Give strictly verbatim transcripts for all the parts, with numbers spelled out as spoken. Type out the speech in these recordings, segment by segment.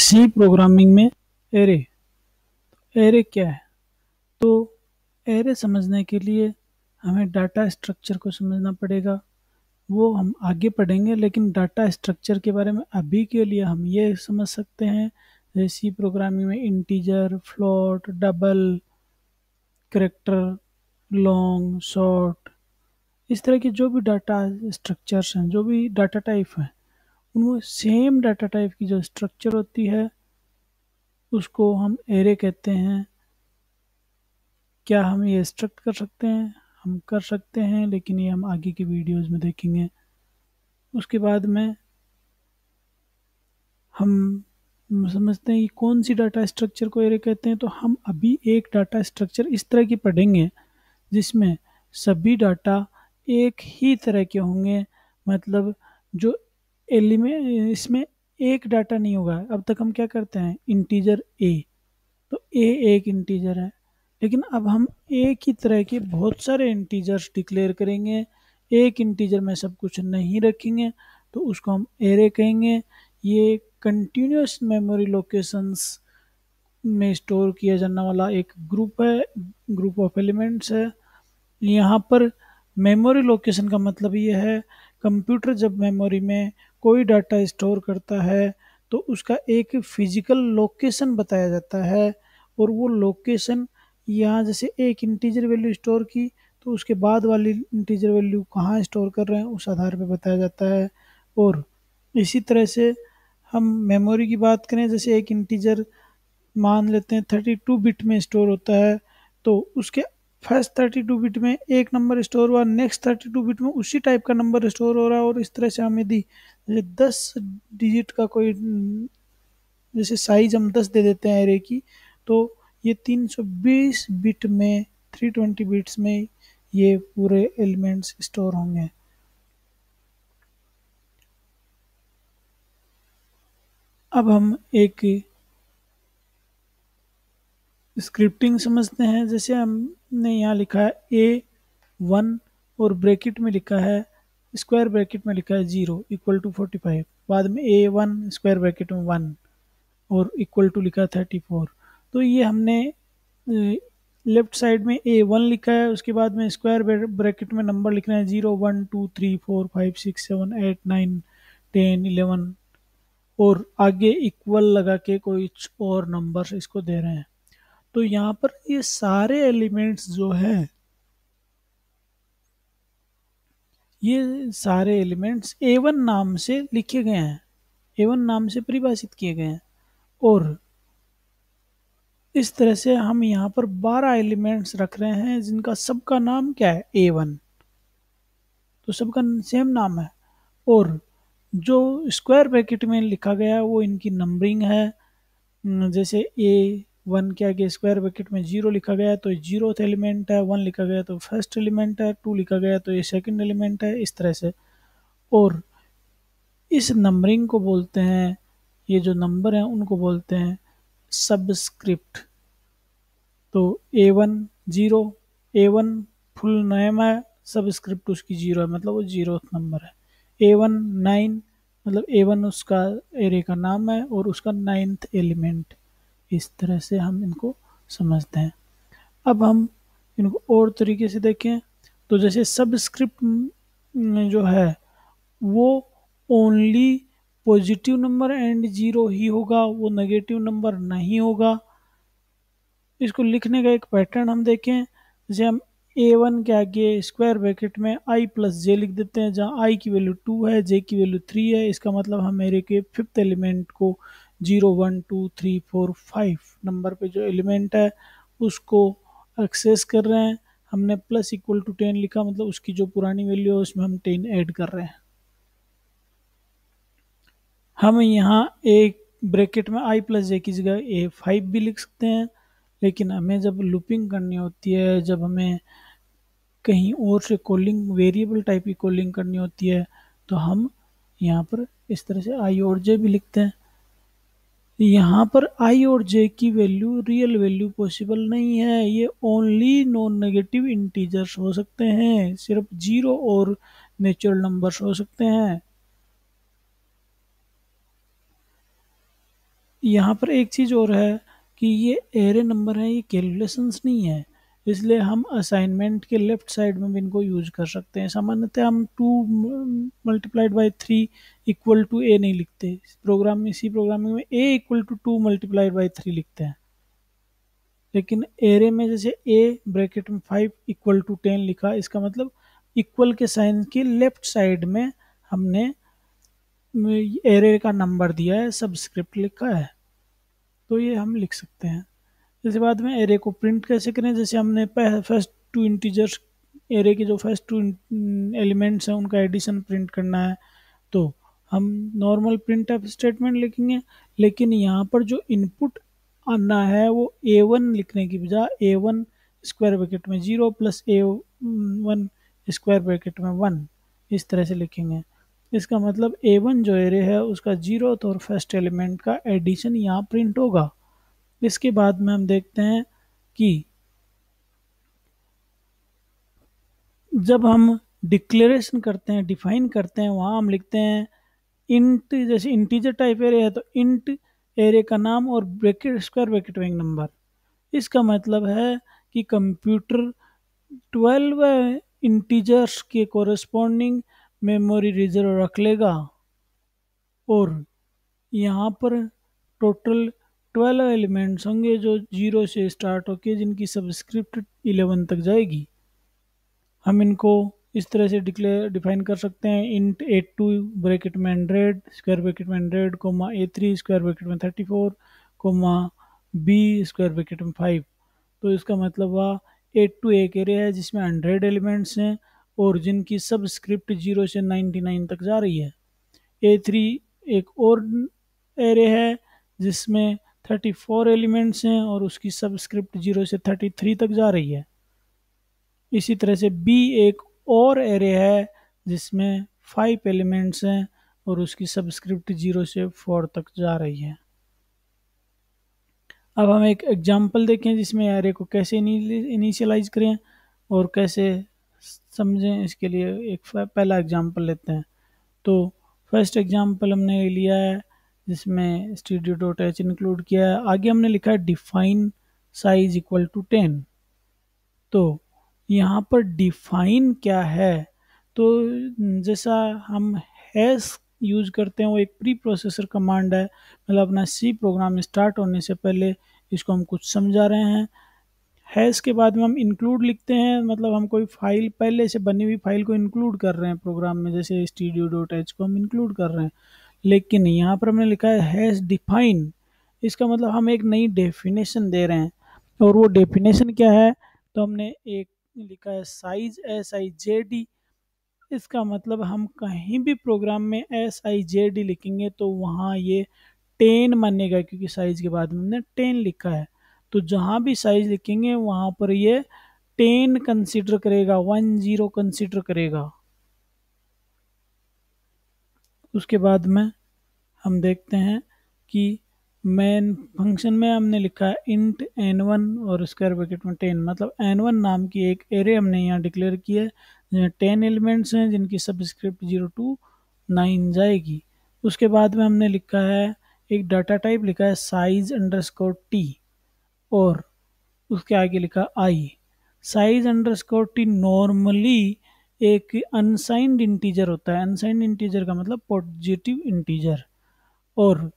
सी programming में array array क्या है? तो एरे समझने के लिए हमें डाटा स्ट्रक्चर को समझना पड़ेगा। वो हम आगे पढ़ेंगे, लेकिन डाटा स्ट्रक्चर के बारे में अभी के लिए हम ये समझ सकते हैं जैसे सी प्रोग्रामिंग में integer, float, double, character, long, short, इस तरह के जो भी डाटा स्ट्रक्चर्स हैं, जो भी डाटा टाइप हैं, उनमें सेम डाटा टाइप की जो स्ट्रक्चर होती है उसको हम एरे कहते हैं। क्या हम ये एक्सट्रैक्ट कर सकते हैं? हम कर सकते हैं, लेकिन ये हम आगे की वीडियोस में देखेंगे। उसके बाद में हम समझते हैं कि कौन सी डाटा स्ट्रक्चर को एरे कहते हैं। तो हम अभी एक डाटा स्ट्रक्चर इस तरह की पढ़ेंगे जिसमें सभी डाटा एक ही तरह के होंगे। मतलब जो एलिमेंट, इसमें एक डाटा नहीं होगा। अब तक हम क्या करते हैं, इंटीजर ए, तो ए एक इंटीजर है, लेकिन अब हम एक ही तरह के बहुत सारे इंटीजर्स डिक्लेयर करेंगे। एक इंटीजर में सब कुछ नहीं रखेंगे, तो उसको हम एरे कहेंगे। ये कंटिन्यूस मेमोरी लोकेशंस में स्टोर किया जाने वाला एक ग्रुप है, ग्रुप ऑफ एलिमेंट्स है। यहाँ पर मेमोरी लोकेशन का मतलब ये है, कंप्यूटर जब मेमोरी में कोई डाटा स्टोर करता है तो उसका एक फिजिकल लोकेशन बताया जाता है, और वो लोकेशन यहाँ जैसे एक इंटीजर वैल्यू स्टोर की तो उसके बाद वाली इंटीजर वैल्यू कहाँ स्टोर कर रहे हैं उस आधार पे बताया जाता है। और इसी तरह से हम मेमोरी की बात करें, जैसे एक इंटीजर मान लेते हैं थर्टी टू बिट में स्टोर होता है, तो उसके फर्स्ट थर्टी टू बिट में एक नंबर स्टोर हुआ, नेक्स्ट थर्टी टू बिट में उसी टाइप का नंबर स्टोर हो रहा है। और इस तरह से हम यदि जैसे दस डिजिट का कोई न, जैसे साइज हम दस दे देते हैं एरे की, तो ये तीन सौ बीस बिट में, थ्री ट्वेंटी बिट्स में ये पूरे एलिमेंट्स स्टोर होंगे। अब हम एक स्क्रिप्टिंग समझते हैं। जैसे हमने यहाँ लिखा है ए वन और ब्रैकेट में लिखा है, स्क्वायर ब्रैकेट में लिखा है zero equal to forty five, बाद में ए वन स्क्वायर ब्रैकेट में वन और इक्वल टू लिखा है थर्टी फोर। तो ये हमने लेफ्ट साइड में ए वन लिखा है, उसके बाद में स्क्वायर ब्रैकेट में नंबर लिखना है zero one two three four five six seven eight nine ten eleven, और आगे इक्वल लगा के कोई और नंबर इसको दे रहे हैं। तो यहाँ पर ये सारे एलिमेंट्स जो है, ये सारे एलिमेंट्स ए वन नाम से लिखे गए हैं, ए वन नाम से परिभाषित किए गए हैं। और इस तरह से हम यहाँ पर बारह एलिमेंट्स रख रहे हैं जिनका सबका नाम क्या है, ए वन, तो सबका सेम नाम है। और जो स्क्वायर ब्रैकेट में लिखा गया है वो इनकी नंबरिंग है। न, जैसे ए वन के आगे स्क्वायर ब्रैकेट में जीरो लिखा गया है तो जीरोथ एलिमेंट है, वन लिखा गया तो फर्स्ट एलिमेंट है, टू लिखा गया तो ये सेकंड एलिमेंट है, इस तरह से। और इस नंबरिंग को बोलते हैं, ये जो नंबर हैं उनको बोलते हैं सबस्क्रिप्ट। तो A one zero, A one full name है, सबस्क्रिप्ट उसकी जीरो है, मतलब वो जीरो नंबर है। ए वन नाइन, मतलब ए वन उसका एरे का नाम है और उसका नाइन्थ एलिमेंट। इस तरह से हम इनको समझते हैं। अब हम इनको और तरीके से देखें तो जैसे सबस्क्रिप्ट जो है वो only positive number and zero ही होगा, वो नेगेटिव नंबर नहीं होगा। इसको लिखने का एक पैटर्न हम देखें, जैसे हम ए वन के आगे स्क्वायर ब्रैकेट में आई प्लस जे लिख देते हैं, जहाँ आई की वैल्यू टू है, जे की वैल्यू थ्री है। इसका मतलब हम मेरे के फिफ्थ एलिमेंट को zero one two three four five number पे जो एलिमेंट है उसको एक्सेस कर रहे हैं। हमने प्लस इक्वल टू टेन लिखा, मतलब उसकी जो पुरानी वैल्यू है उसमें हम टेन ऐड कर रहे हैं। हम यहाँ एक ब्रैकेट में आई प्लस जे की जगह ए फाइव भी लिख सकते हैं, लेकिन हमें जब लूपिंग करनी होती है, जब हमें कहीं और से कॉलिंग, वेरिएबल टाइप की कॉलिंग करनी होती है, तो हम यहाँ पर इस तरह से आई और जे भी लिखते हैं। यहाँ पर आई और जे की वैल्यू रियल वैल्यू पॉसिबल नहीं है, ये ओनली नॉन नेगेटिव इंटीजर्स हो सकते हैं, सिर्फ जीरो और नेचुरल नंबर्स हो सकते हैं। यहाँ पर एक चीज़ और है कि ये एरे नंबर है, ये कैलकुलेशंस नहीं है, इसलिए हम असाइनमेंट के लेफ्ट साइड में भी इनको यूज कर सकते हैं। सामान्यतः हम two multiplied by three equal to A नहीं लिखते, प्रोग्राम में, इसी प्रोग्रामिंग में A equal to two multiplied by three लिखते हैं। लेकिन एरे में जैसे ए ब्रैकेट में फाइव इक्वल टू टेन लिखा, इसका मतलब इक्वल के साइन के लेफ्ट साइड में हमने एरे का नंबर दिया है, सबस्क्रिप्ट लिखा है, तो ये हम लिख सकते हैं। इसके बाद में एरे को प्रिंट कैसे करें, जैसे हमने फर्स्ट टू इंटीजर्स, एरे के जो फर्स्ट टू एलिमेंट्स हैं उनका एडिशन प्रिंट करना है, तो हम नॉर्मल प्रिंट एफ स्टेटमेंट लिखेंगे। लेकिन यहाँ पर जो इनपुट आना है वो ए वन लिखने की बजाय ए वन स्क्वायर ब्रैकेट में zero plus A one square bracket में वन, इस तरह से लिखेंगे। इसका मतलब ए वन जो एरे है उसका जीरो और फर्स्ट एलिमेंट का एडिशन यहाँ प्रिंट होगा। इसके बाद में हम देखते हैं कि जब हम डिक्लेरेशन करते हैं, डिफाइन करते हैं, वहाँ हम लिखते हैं इंट, जैसे इंटीजर टाइप एरे है तो इंट एरे का नाम और ब्रैकेट स्क्वायर ब्रैकेट में नंबर। इसका मतलब है कि कंप्यूटर ट्वेल्व इंटीजर्स के कोरस्पॉन्डिंग मेमोरी रिजर्व रख लेगा और यहाँ पर टोटल ट्वेल्व एलिमेंट्स होंगे जो जीरो से स्टार्ट होके जिनकी सबस्क्रिप्ट इलेवन तक जाएगी। हम इनको इस तरह से डिक्लेयर डिफाइन कर सकते हैं, इंट ए टू ब्रैकेट में हंड्रेड स्क्वायर ब्रैकेट में hundred comma A three square bracket में thirty four comma B square bracket में फाइव। तो इसका मतलब हुआ ए टू एक एरे है जिसमें हंड्रेड एलिमेंट्स हैं और जिनकी सबस्क्रिप्ट जीरो से नाइन्टी नाइन तक जा रही है। ए थ्री एक और एरे है जिसमें थर्टी फोर एलिमेंट्स हैं और उसकी सबस्क्रिप्ट जीरो से थर्टी थ्री तक जा रही है। इसी तरह से बी एक और एरे है जिसमें फाइव एलिमेंट्स हैं और उसकी सबस्क्रिप्ट जीरो से फोर तक जा रही है। अब हम एक एग्जांपल देखें जिसमें एरे को कैसे इनिशियलाइज करें और कैसे समझें। इसके लिए एक पहला एग्जांपल लेते हैं। तो फर्स्ट एग्जांपल हमने लिया है जिसमें स्टूडियो डॉट एच इंक्लूड किया है। आगे हमने लिखा है define size equal to ten. तो यहाँ पर डिफाइन क्या है, तो जैसा हम हैश यूज करते हैं वो एक प्री प्रोसेसर कमांड है, मतलब अपना सी प्रोग्राम स्टार्ट होने से पहले इसको हम कुछ समझा रहे हैं। हैश के बाद में हम इंक्लूड लिखते हैं, मतलब हम कोई फाइल, पहले से बनी हुई फाइल को इंक्लूड कर रहे हैं प्रोग्राम में, जैसे स्टूडियो डॉट एच को हम इंक्लूड कर रहे हैं। लेकिन यहाँ पर हमने लिखा है हैश डिफाइन, इसका मतलब हम एक नई डेफिनेशन दे रहे हैं। और वो डेफिनेशन क्या है, तो हमने एक लिखा है size S I J D. इसका मतलब हम कहीं भी प्रोग्राम में एस आई जे डी लिखेंगे तो वहाँ ये टेन मानेगा, क्योंकि साइज के बाद में हमने टेन लिखा है। तो जहाँ भी साइज लिखेंगे वहाँ पर ये टेन कंसीडर करेगा, वन जीरो कंसीडर करेगा। उसके बाद में हम देखते हैं कि मेन फंक्शन में हमने लिखा है इंट एन वन और स्क्वायर ब्रैकेट में टेन, मतलब एन वन नाम की एक एरे हमने यहाँ डिक्लेयर की है जिसमें टेन एलिमेंट्स हैं जिनकी सबस्क्रिप्ट जीरो टू नाइन जाएगी। उसके बाद में हमने लिखा है एक डाटा टाइप लिखा है साइज अंडरस्कोर टी और उसके आगे लिखा i. Size underscore t normally एक अनसाइंड इंटीजर होता है। अनसाइंड इंटीजर का मतलब पॉजिटिव इंटीजर, और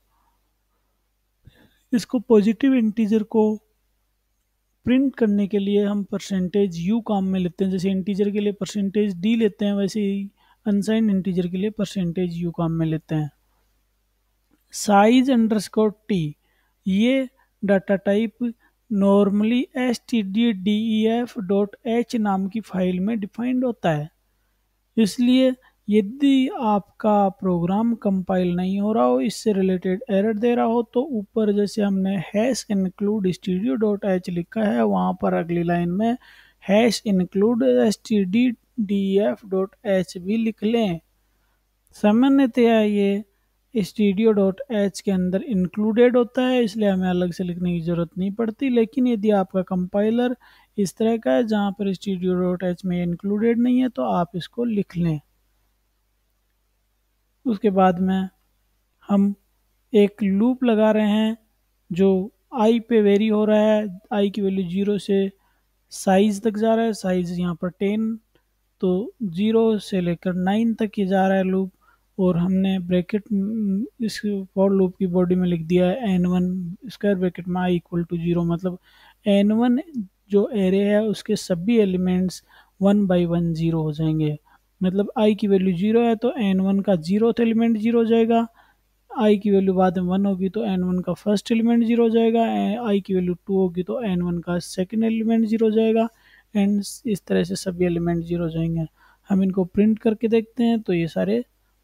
इसको पॉजिटिव इंटीजर को प्रिंट करने के लिए हम परसेंटेज यू काम में लेते हैं। जैसे इंटीजर के लिए परसेंटेज डी लेते हैं, वैसे ही अनसाइंड इंटीजर के लिए परसेंटेज यू काम में लेते हैं। साइज अंडरस्कोर टी ये data type normally s t d d e f dot h नाम की फाइल में डिफाइंड होता है। इसलिए यदि आपका प्रोग्राम कंपाइल नहीं हो रहा हो, इससे रिलेटेड एरर दे रहा हो, तो ऊपर जैसे हमने hash include studio dot h लिखा है वहाँ पर अगली लाइन में hash include s t d d f dot h भी लिख लें। सामान्यतया ये स्टूडियो डॉट एच के अंदर इंक्लूडेड होता है, इसलिए हमें अलग से लिखने की ज़रूरत नहीं पड़ती। लेकिन यदि आपका कंपाइलर इस तरह का है जहाँ पर स्टूडियो डॉट एच में इंक्लूडेड नहीं है तो आप इसको लिख लें। उसके बाद में हम एक लूप लगा रहे हैं जो आई पे वेरी हो रहा है, आई की वैल्यू जीरो से साइज तक जा रहा है, साइज यहाँ पर टेन, तो जीरो से लेकर नाइन तक ये जा रहा है लूप। और हमने ब्रैकेट इस फॉर लूप की बॉडी में लिख दिया है एन वन स्क्वायर ब्रैकेट में आई इक्वल टू जीरो, मतलब एन वन जो एरे है उसके सभी elements one by one zero हो जाएंगे। मतलब आई की वैल्यू जीरो है तो एन वन का जीरोथ एलिमेंट जीरो हो जाएगा, आई की वैल्यू बाद में वन होगी तो एन वन का फर्स्ट एलिमेंट जीरो हो जाएगा, आई की वैल्यू टू होगी तो एन वन का सेकेंड एलिमेंट जीरो हो जाएगा, एंड इस तरह से सभी एलिमेंट जीरो हो जाएंगे। हम इनको प्रिंट करके देखते हैं तो ये सारे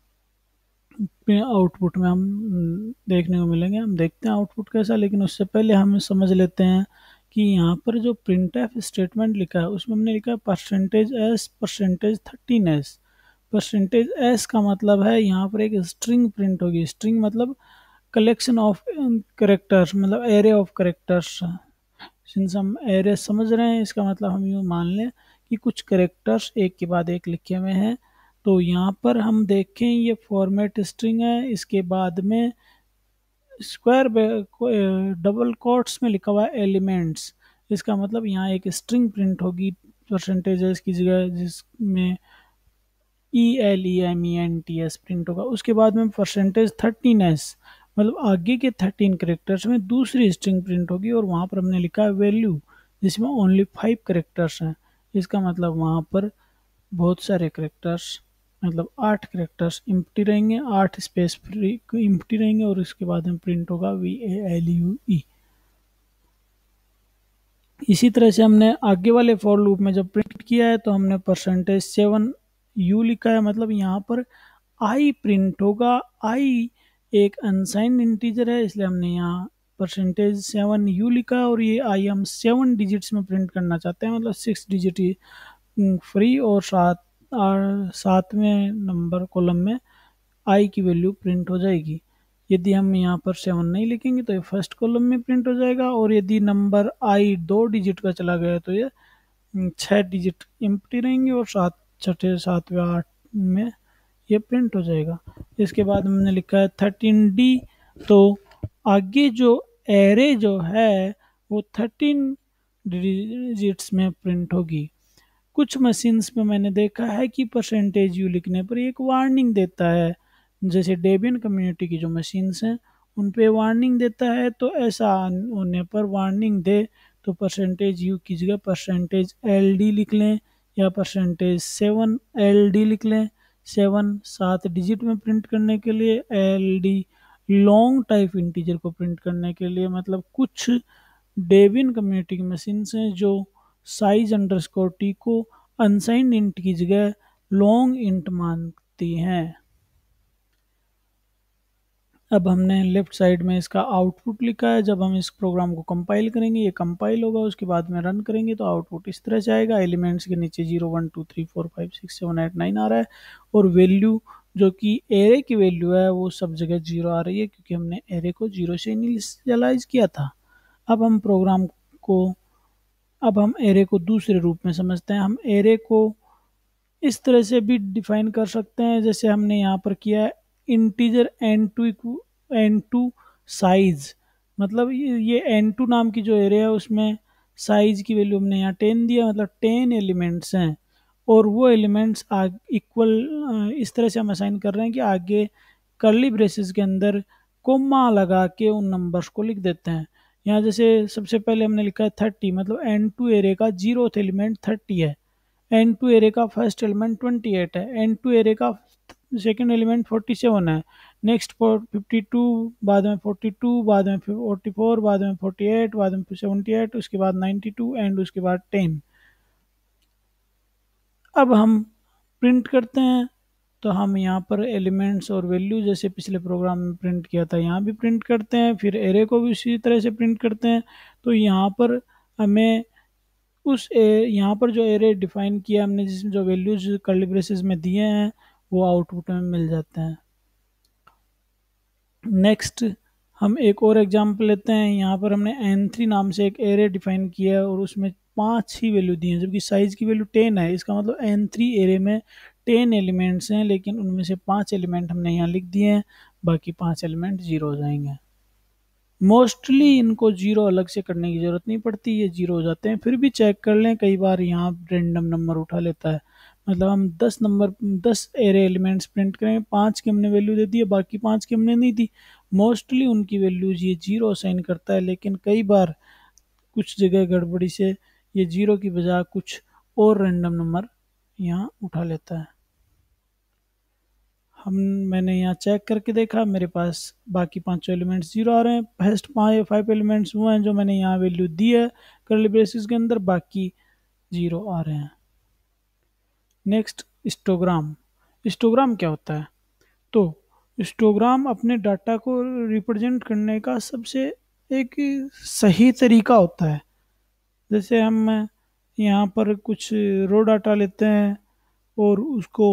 आउटपुट में हम हम्म, देखने को मिलेंगे। हम देखते हैं आउटपुट कैसा, लेकिन उससे पहले हम समझ लेते हैं कि यहाँ पर जो प्रिंट एफ स्टेटमेंट लिखा है उसमें हमने लिखा है percentage s percentage thirteen s. Percentage s का मतलब है यहाँ पर एक स्ट्रिंग प्रिंट होगी। स्ट्रिंग मतलब कलेक्शन ऑफ करेक्टर्स, मतलब एरे ऑफ करेक्टर्स। सिंस हम एरे समझ रहे हैं इसका मतलब हम यूँ मान लें कि कुछ करेक्टर्स एक के बाद एक लिखे हुए हैं। तो यहाँ पर हम देखें ये फॉर्मेट स्ट्रिंग है, इसके बाद में स्क्वायर डबल कोट्स में लिखा हुआ है एलिमेंट्स। इसका मतलब यहाँ एक स्ट्रिंग प्रिंट होगी परसेंटेज की जगह, जिसमें e l e m e n t s print होगा। उसके बाद में परसेंटेज थर्टीन एस, मतलब आगे के थर्टीन करेक्टर्स में दूसरी स्ट्रिंग प्रिंट होगी और वहाँ पर हमने लिखा है वैल्यू, जिसमें ओनली फाइव करेक्टर्स हैं। इसका मतलब वहाँ पर बहुत सारे करेक्टर्स, मतलब आठ करेक्टर्स इम्प्टी रहेंगे, आठ स्पेस फ्री इम्प्टी रहेंगे और इसके बाद में प्रिंट होगा v a l u e. इसी तरह से हमने आगे वाले फॉर लूप में जब प्रिंट किया है तो हमने परसेंटेज सेवन यू लिखा है, मतलब यहाँ पर आई प्रिंट होगा। आई एक अनसाइंड इंटीजर है इसलिए हमने यहाँ परसेंटेज सेवन यू लिखा है, और ये आई हम सेवन डिजिट्स में प्रिंट करना चाहते हैं, मतलब सिक्स डिजिट फ्री और सात और सातवें नंबर कॉलम में आई की वैल्यू प्रिंट हो जाएगी। यदि हम यहाँ पर सेवन नहीं लिखेंगे तो ये फर्स्ट कॉलम में प्रिंट हो जाएगा, और यदि नंबर आई दो डिजिट का चला गया तो ये हम्म, छः डिजिट एम्प्टी रहेंगे और सात छठे सातवें आठ में ये प्रिंट हो जाएगा। इसके बाद हमने लिखा है थर्टीन डी, तो आगे जो एरे जो है वो थर्टीन डिजिट्स में प्रिंट होगी। कुछ मशीन्स में मैंने देखा है कि परसेंटेज यू लिखने पर एक वार्निंग देता है, जैसे डेबियन कम्युनिटी की जो मशीन्स हैं उन पे वार्निंग देता है। तो ऐसा होने पर वार्निंग दे तो परसेंटेज यू की जगह परसेंटेज एल डी लिख लें या परसेंटेज सेवन एल डी लिख लें। सेवन सात डिजिट में प्रिंट करने के लिए, l d long type integer को प्रिंट करने के लिए। मतलब कुछ डेबियन कम्युनिटी की मशीन्स हैं जो साइज अंडरस्कोर टी को अनसाइंड इंट की जगह लॉन्ग इंट मानती हैं। अब हमने लेफ्ट साइड में इसका आउटपुट लिखा है। जब हम इस प्रोग्राम को कंपाइल करेंगे, ये कंपाइल होगा, उसके बाद में रन करेंगे तो आउटपुट इस तरह से आएगा। एलिमेंट्स के नीचे zero one two three four five six seven eight nine आ रहा है, और वैल्यू जो कि एरे की वैल्यू है वो सब जगह जीरो आ रही है, क्योंकि हमने एरे को जीरो से इनिशियलाइज किया था। अब हम प्रोग्राम को अब हम एरे को दूसरे रूप में समझते हैं। हम एरे को इस तरह से भी डिफाइन कर सकते हैं जैसे हमने यहाँ पर किया है, integer n two n two size. मतलब ये ये एन टू नाम की जो एरे है उसमें साइज की वैल्यू हमने यहाँ टेन दिया, मतलब टेन एलिमेंट्स हैं, और वो एलिमेंट्स इक्वल इस तरह से हम असाइन कर रहे हैं कि आगे कर्ली ब्रेसेस के अंदर कोमा लगा के उन नंबर्स को लिख देते हैं। यहाँ जैसे सबसे पहले हमने लिखा है थर्टी, मतलब एन टू एरे का जीरोथ एलिमेंट थर्टी है, एन टू एरे का फर्स्ट एलिमेंट ट्वेंटी एट है, एन टू एरे का सेकेंड एलिमेंट फोर्टी सेवन है, नेक्स्ट फिफ्टी टू, बाद में फोर्टी टू, बाद में फोर्टी फोर, बाद में फोर्टी एट, बाद में सेवेंटी एट, उसके बाद नाइन्टी टू एंड उसके बाद टेन। अब हम प्रिंट करते हैं तो हम यहाँ पर एलिमेंट्स और वैल्यू जैसे पिछले प्रोग्राम में प्रिंट किया था यहाँ भी प्रिंट करते हैं, फिर एरे को भी उसी तरह से प्रिंट करते हैं। तो यहाँ पर हमें उस ए यहाँ पर जो एरे डिफाइन किया हमने, जिसमें जो वैल्यूज कर्ली ब्रेसेस में दिए हैं वो आउटपुट में मिल जाते हैं। नेक्स्ट हम एक और एग्जांपल लेते हैं। यहाँ पर हमने एन थ्री नाम से एक एरे डिफाइन किया है और उसमें पांच ही वैल्यू दी हैं, जबकि साइज की वैल्यू टेन है। इसका मतलब एन थ्री एरे में टेन एलिमेंट्स हैं, लेकिन उनमें से पांच एलिमेंट हमने यहाँ लिख दिए हैं। बाकी पांच एलिमेंट जीरो हो जाएंगे। मोस्टली इनको जीरो अलग से करने की ज़रूरत नहीं पड़ती, ये जीरो हो जाते हैं। फिर भी चेक कर लें, कई बार यहाँ रेंडम नंबर उठा लेता है। मतलब हम दस नंबर दस एरे एलिमेंट्स प्रिंट करें, पाँच की हमने वैल्यू दे दी है, बाकी पाँच की हमने नहीं दी। मोस्टली उनकी वैल्यूज ये जीरो असाइन करता है, लेकिन कई बार कुछ जगह गड़बड़ी से ये जीरो की बजाय कुछ और रैंडम नंबर यहाँ उठा लेता है। हम मैंने यहाँ चेक करके देखा, मेरे पास बाकी पांचों एलिमेंट्स जीरो आ रहे हैं। फर्स्ट पाँच फाइव एलिमेंट्स वो हैं जो मैंने यहाँ वैल्यू दी है करली ब्रेसेस के अंदर, बाकी जीरो आ रहे हैं। Next, histogram. हिस्टोग्राम क्या होता है? तो हिस्टोग्राम अपने डाटा को रिप्रेजेंट करने का सबसे एक सही तरीका होता है। जैसे हम यहाँ पर कुछ रो डाटा लेते हैं और उसको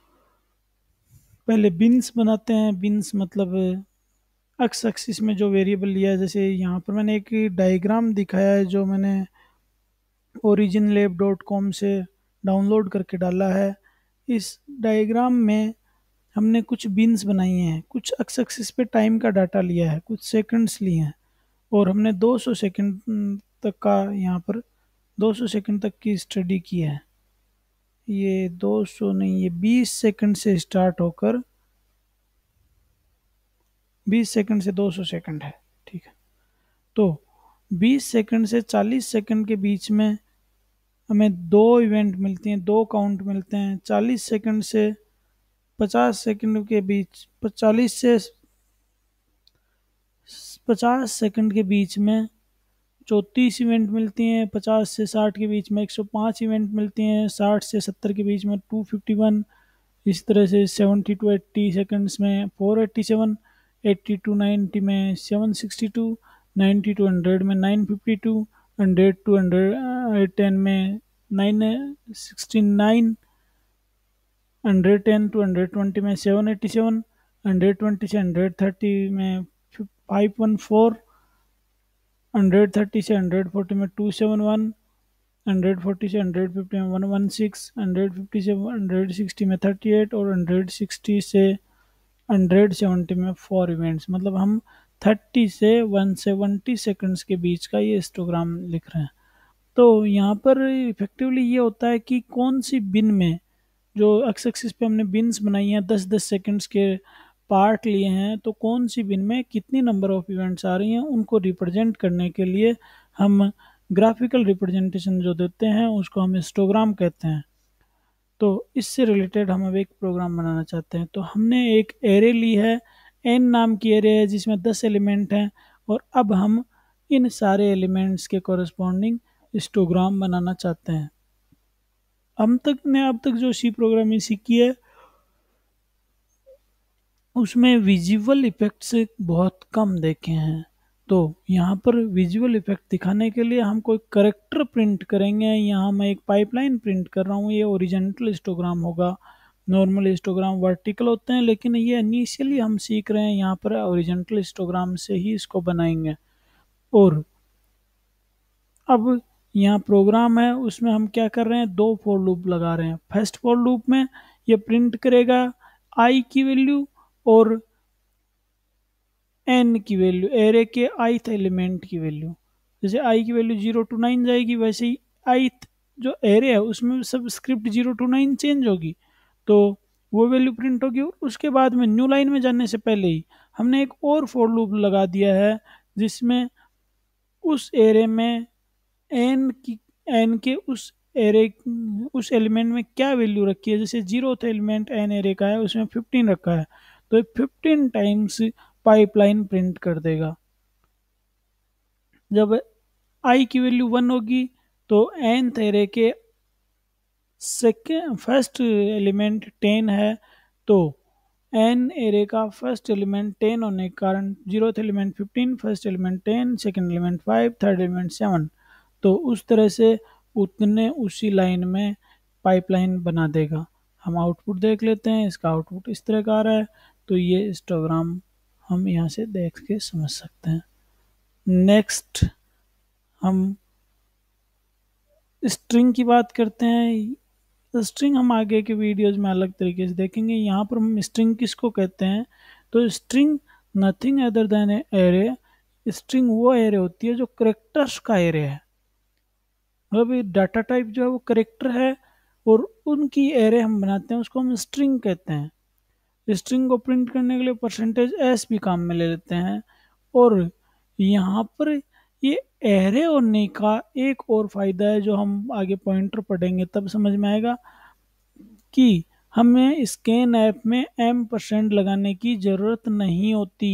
पहले बिन्स बनाते हैं। बिन्स मतलब एक्स एक्सिस में जो वेरिएबल लिया है। जैसे यहाँ पर मैंने एक डायग्राम दिखाया है जो मैंने ओरिजिन लैब डॉट कॉम से डाउनलोड करके डाला है। इस डायग्राम में हमने कुछ बिन्स बनाई हैं, कुछ एक्स एक्सिस पे टाइम का डाटा लिया है, कुछ सेकंड्स लिए हैं, और हमने दो सौ सेकंड तक का यहाँ पर दो सौ सेकंड तक की स्टडी की है। ये दो सौ नहीं, ये बीस सेकंड से स्टार्ट होकर बीस सेकंड से दो सौ सेकंड है। ठीक है, तो बीस सेकंड से चालीस सेकंड के बीच में हमें दो इवेंट मिलती हैं, दो काउंट मिलते हैं। चालीस सेकंड से पचास सेकंड के बीच, चालीस से पचास सेकंड के बीच में चौंतीस इवेंट मिलती हैं। पचास से साठ के बीच में एक सौ पाँच इवेंट मिलती हैं। साठ से सत्तर के बीच में दो सौ इक्यावन। इस तरह से सेवेंटी टू एट्टी सेकंड्स में four eighty seven, eighty two ninety में seven sixty two, ninety two hundred में nine fifty two, hundred two hundred ten में nine sixty nine, hundred ten two hundred twenty में seven eighty seven, hundred twenty से hundred thirty में five one four, hundred thirty से hundred forty में two seven one, hundred forty से hundred fifty में one one six, hundred fifty से hundred sixty में thirty eight, और हंड्रेड सिक्सटी से हंड्रेड सेवेंटी में फोर इवेंट्स। मतलब हम थर्टी से वन सेवेंटी सेकंड्स के बीच का ये हिस्टोग्राम लिख रहे हैं। तो यहाँ पर इफेक्टिवली ये होता है कि कौन सी बिन में, जो एक्स एक्सिस पे हमने बिन्स बनाई हैं, दस दस सेकंड्स के पार्ट लिए हैं, तो कौन सी बिन में कितनी नंबर ऑफ इवेंट्स आ रही हैं, उनको रिप्रेजेंट करने के लिए हम ग्राफिकल रिप्रेजेंटेशन जो देते हैं उसको हम हिस्टोग्राम कहते हैं। तो इससे रिलेटेड हम अब एक प्रोग्राम बनाना चाहते हैं। तो हमने एक एरे ली है, एन नाम की एरे है जिसमें दस एलिमेंट हैं, और अब हम इन सारे एलिमेंट्स के कॉरस्पॉन्डिंग हिस्टोग्राम बनाना चाहते हैं। हम तक ने अब तक जो सी प्रोग्रामिंग सीखी है उसमें विजुअल इफेक्ट्स बहुत कम देखे हैं। तो यहाँ पर विजुअल इफेक्ट दिखाने के लिए हम कोई करेक्टर प्रिंट करेंगे। यहाँ मैं एक पाइपलाइन प्रिंट कर रहा हूँ, ये ओरिजेंटल हिस्टोग्राम होगा। नॉर्मल हिस्टोग्राम वर्टिकल होते हैं, लेकिन ये इनिशियली हम सीख रहे हैं यहाँ पर ओरिजेंटल हिस्टोग्राम से ही इसको बनाएंगे। और अब यहाँ प्रोग्राम है, उसमें हम क्या कर रहे हैं, दो फॉर लूप लगा रहे हैं। फर्स्ट फॉर लूप में ये प्रिंट करेगा आई की वैल्यू और एन की वैल्यू, एरे के आईथ एलिमेंट की वैल्यू। जैसे आई की वैल्यू जीरो टू नाइन जाएगी, वैसे ही आईथ जो एरे है उसमें सब script zero to nine change होगी, तो वो वैल्यू प्रिंट होगी। और उसके बाद में न्यू लाइन में जाने से पहले ही हमने एक और फॉर लूप लगा दिया है जिसमें उस एरे में एन की एन के उस एरे उस एलिमेंट में क्या वैल्यू रखी है। जैसे जीरो एलिमेंट एन एरे का है, उसमें फिफ्टीन रखा है, तो फिफ्टीन टाइम्स पाइपलाइन प्रिंट कर देगा। जब आई की वैल्यू वन होगी तो एन एरे के सेकेंड फर्स्ट एलिमेंट टेन है, तो एन एरे का फर्स्ट एलिमेंट टेन होने के कारण zero element fifteen, first element ten, second element five, third element seven. तो उस तरह से उतने उसी लाइन में पाइपलाइन बना देगा। हम आउटपुट देख लेते हैं, इसका आउटपुट इस तरह का आ रहा है। तो ये हिस्टोग्राम हम यहाँ से देख के समझ सकते हैं। नेक्स्ट हम स्ट्रिंग की बात करते हैं। स्ट्रिंग हम आगे के वीडियोज में अलग तरीके से देखेंगे। यहाँ पर हम स्ट्रिंग किसको कहते हैं, तो string nothing other than array, string वो एरे होती है जो करेक्टर्स का एरे है। मतलब ये डाटा टाइप जो है वो करेक्टर है, और उनकी एरे हम बनाते हैं, उसको हम स्ट्रिंग कहते हैं। स्ट्रिंग को प्रिंट करने के लिए परसेंटेज एस भी काम में ले लेते हैं। और यहाँ पर ये एरे होने का एक और फायदा है जो हम आगे पॉइंटर पढ़ेंगे तब समझ में आएगा, कि हमें स्कैन ऐप में एम परसेंट लगाने की ज़रूरत नहीं होती।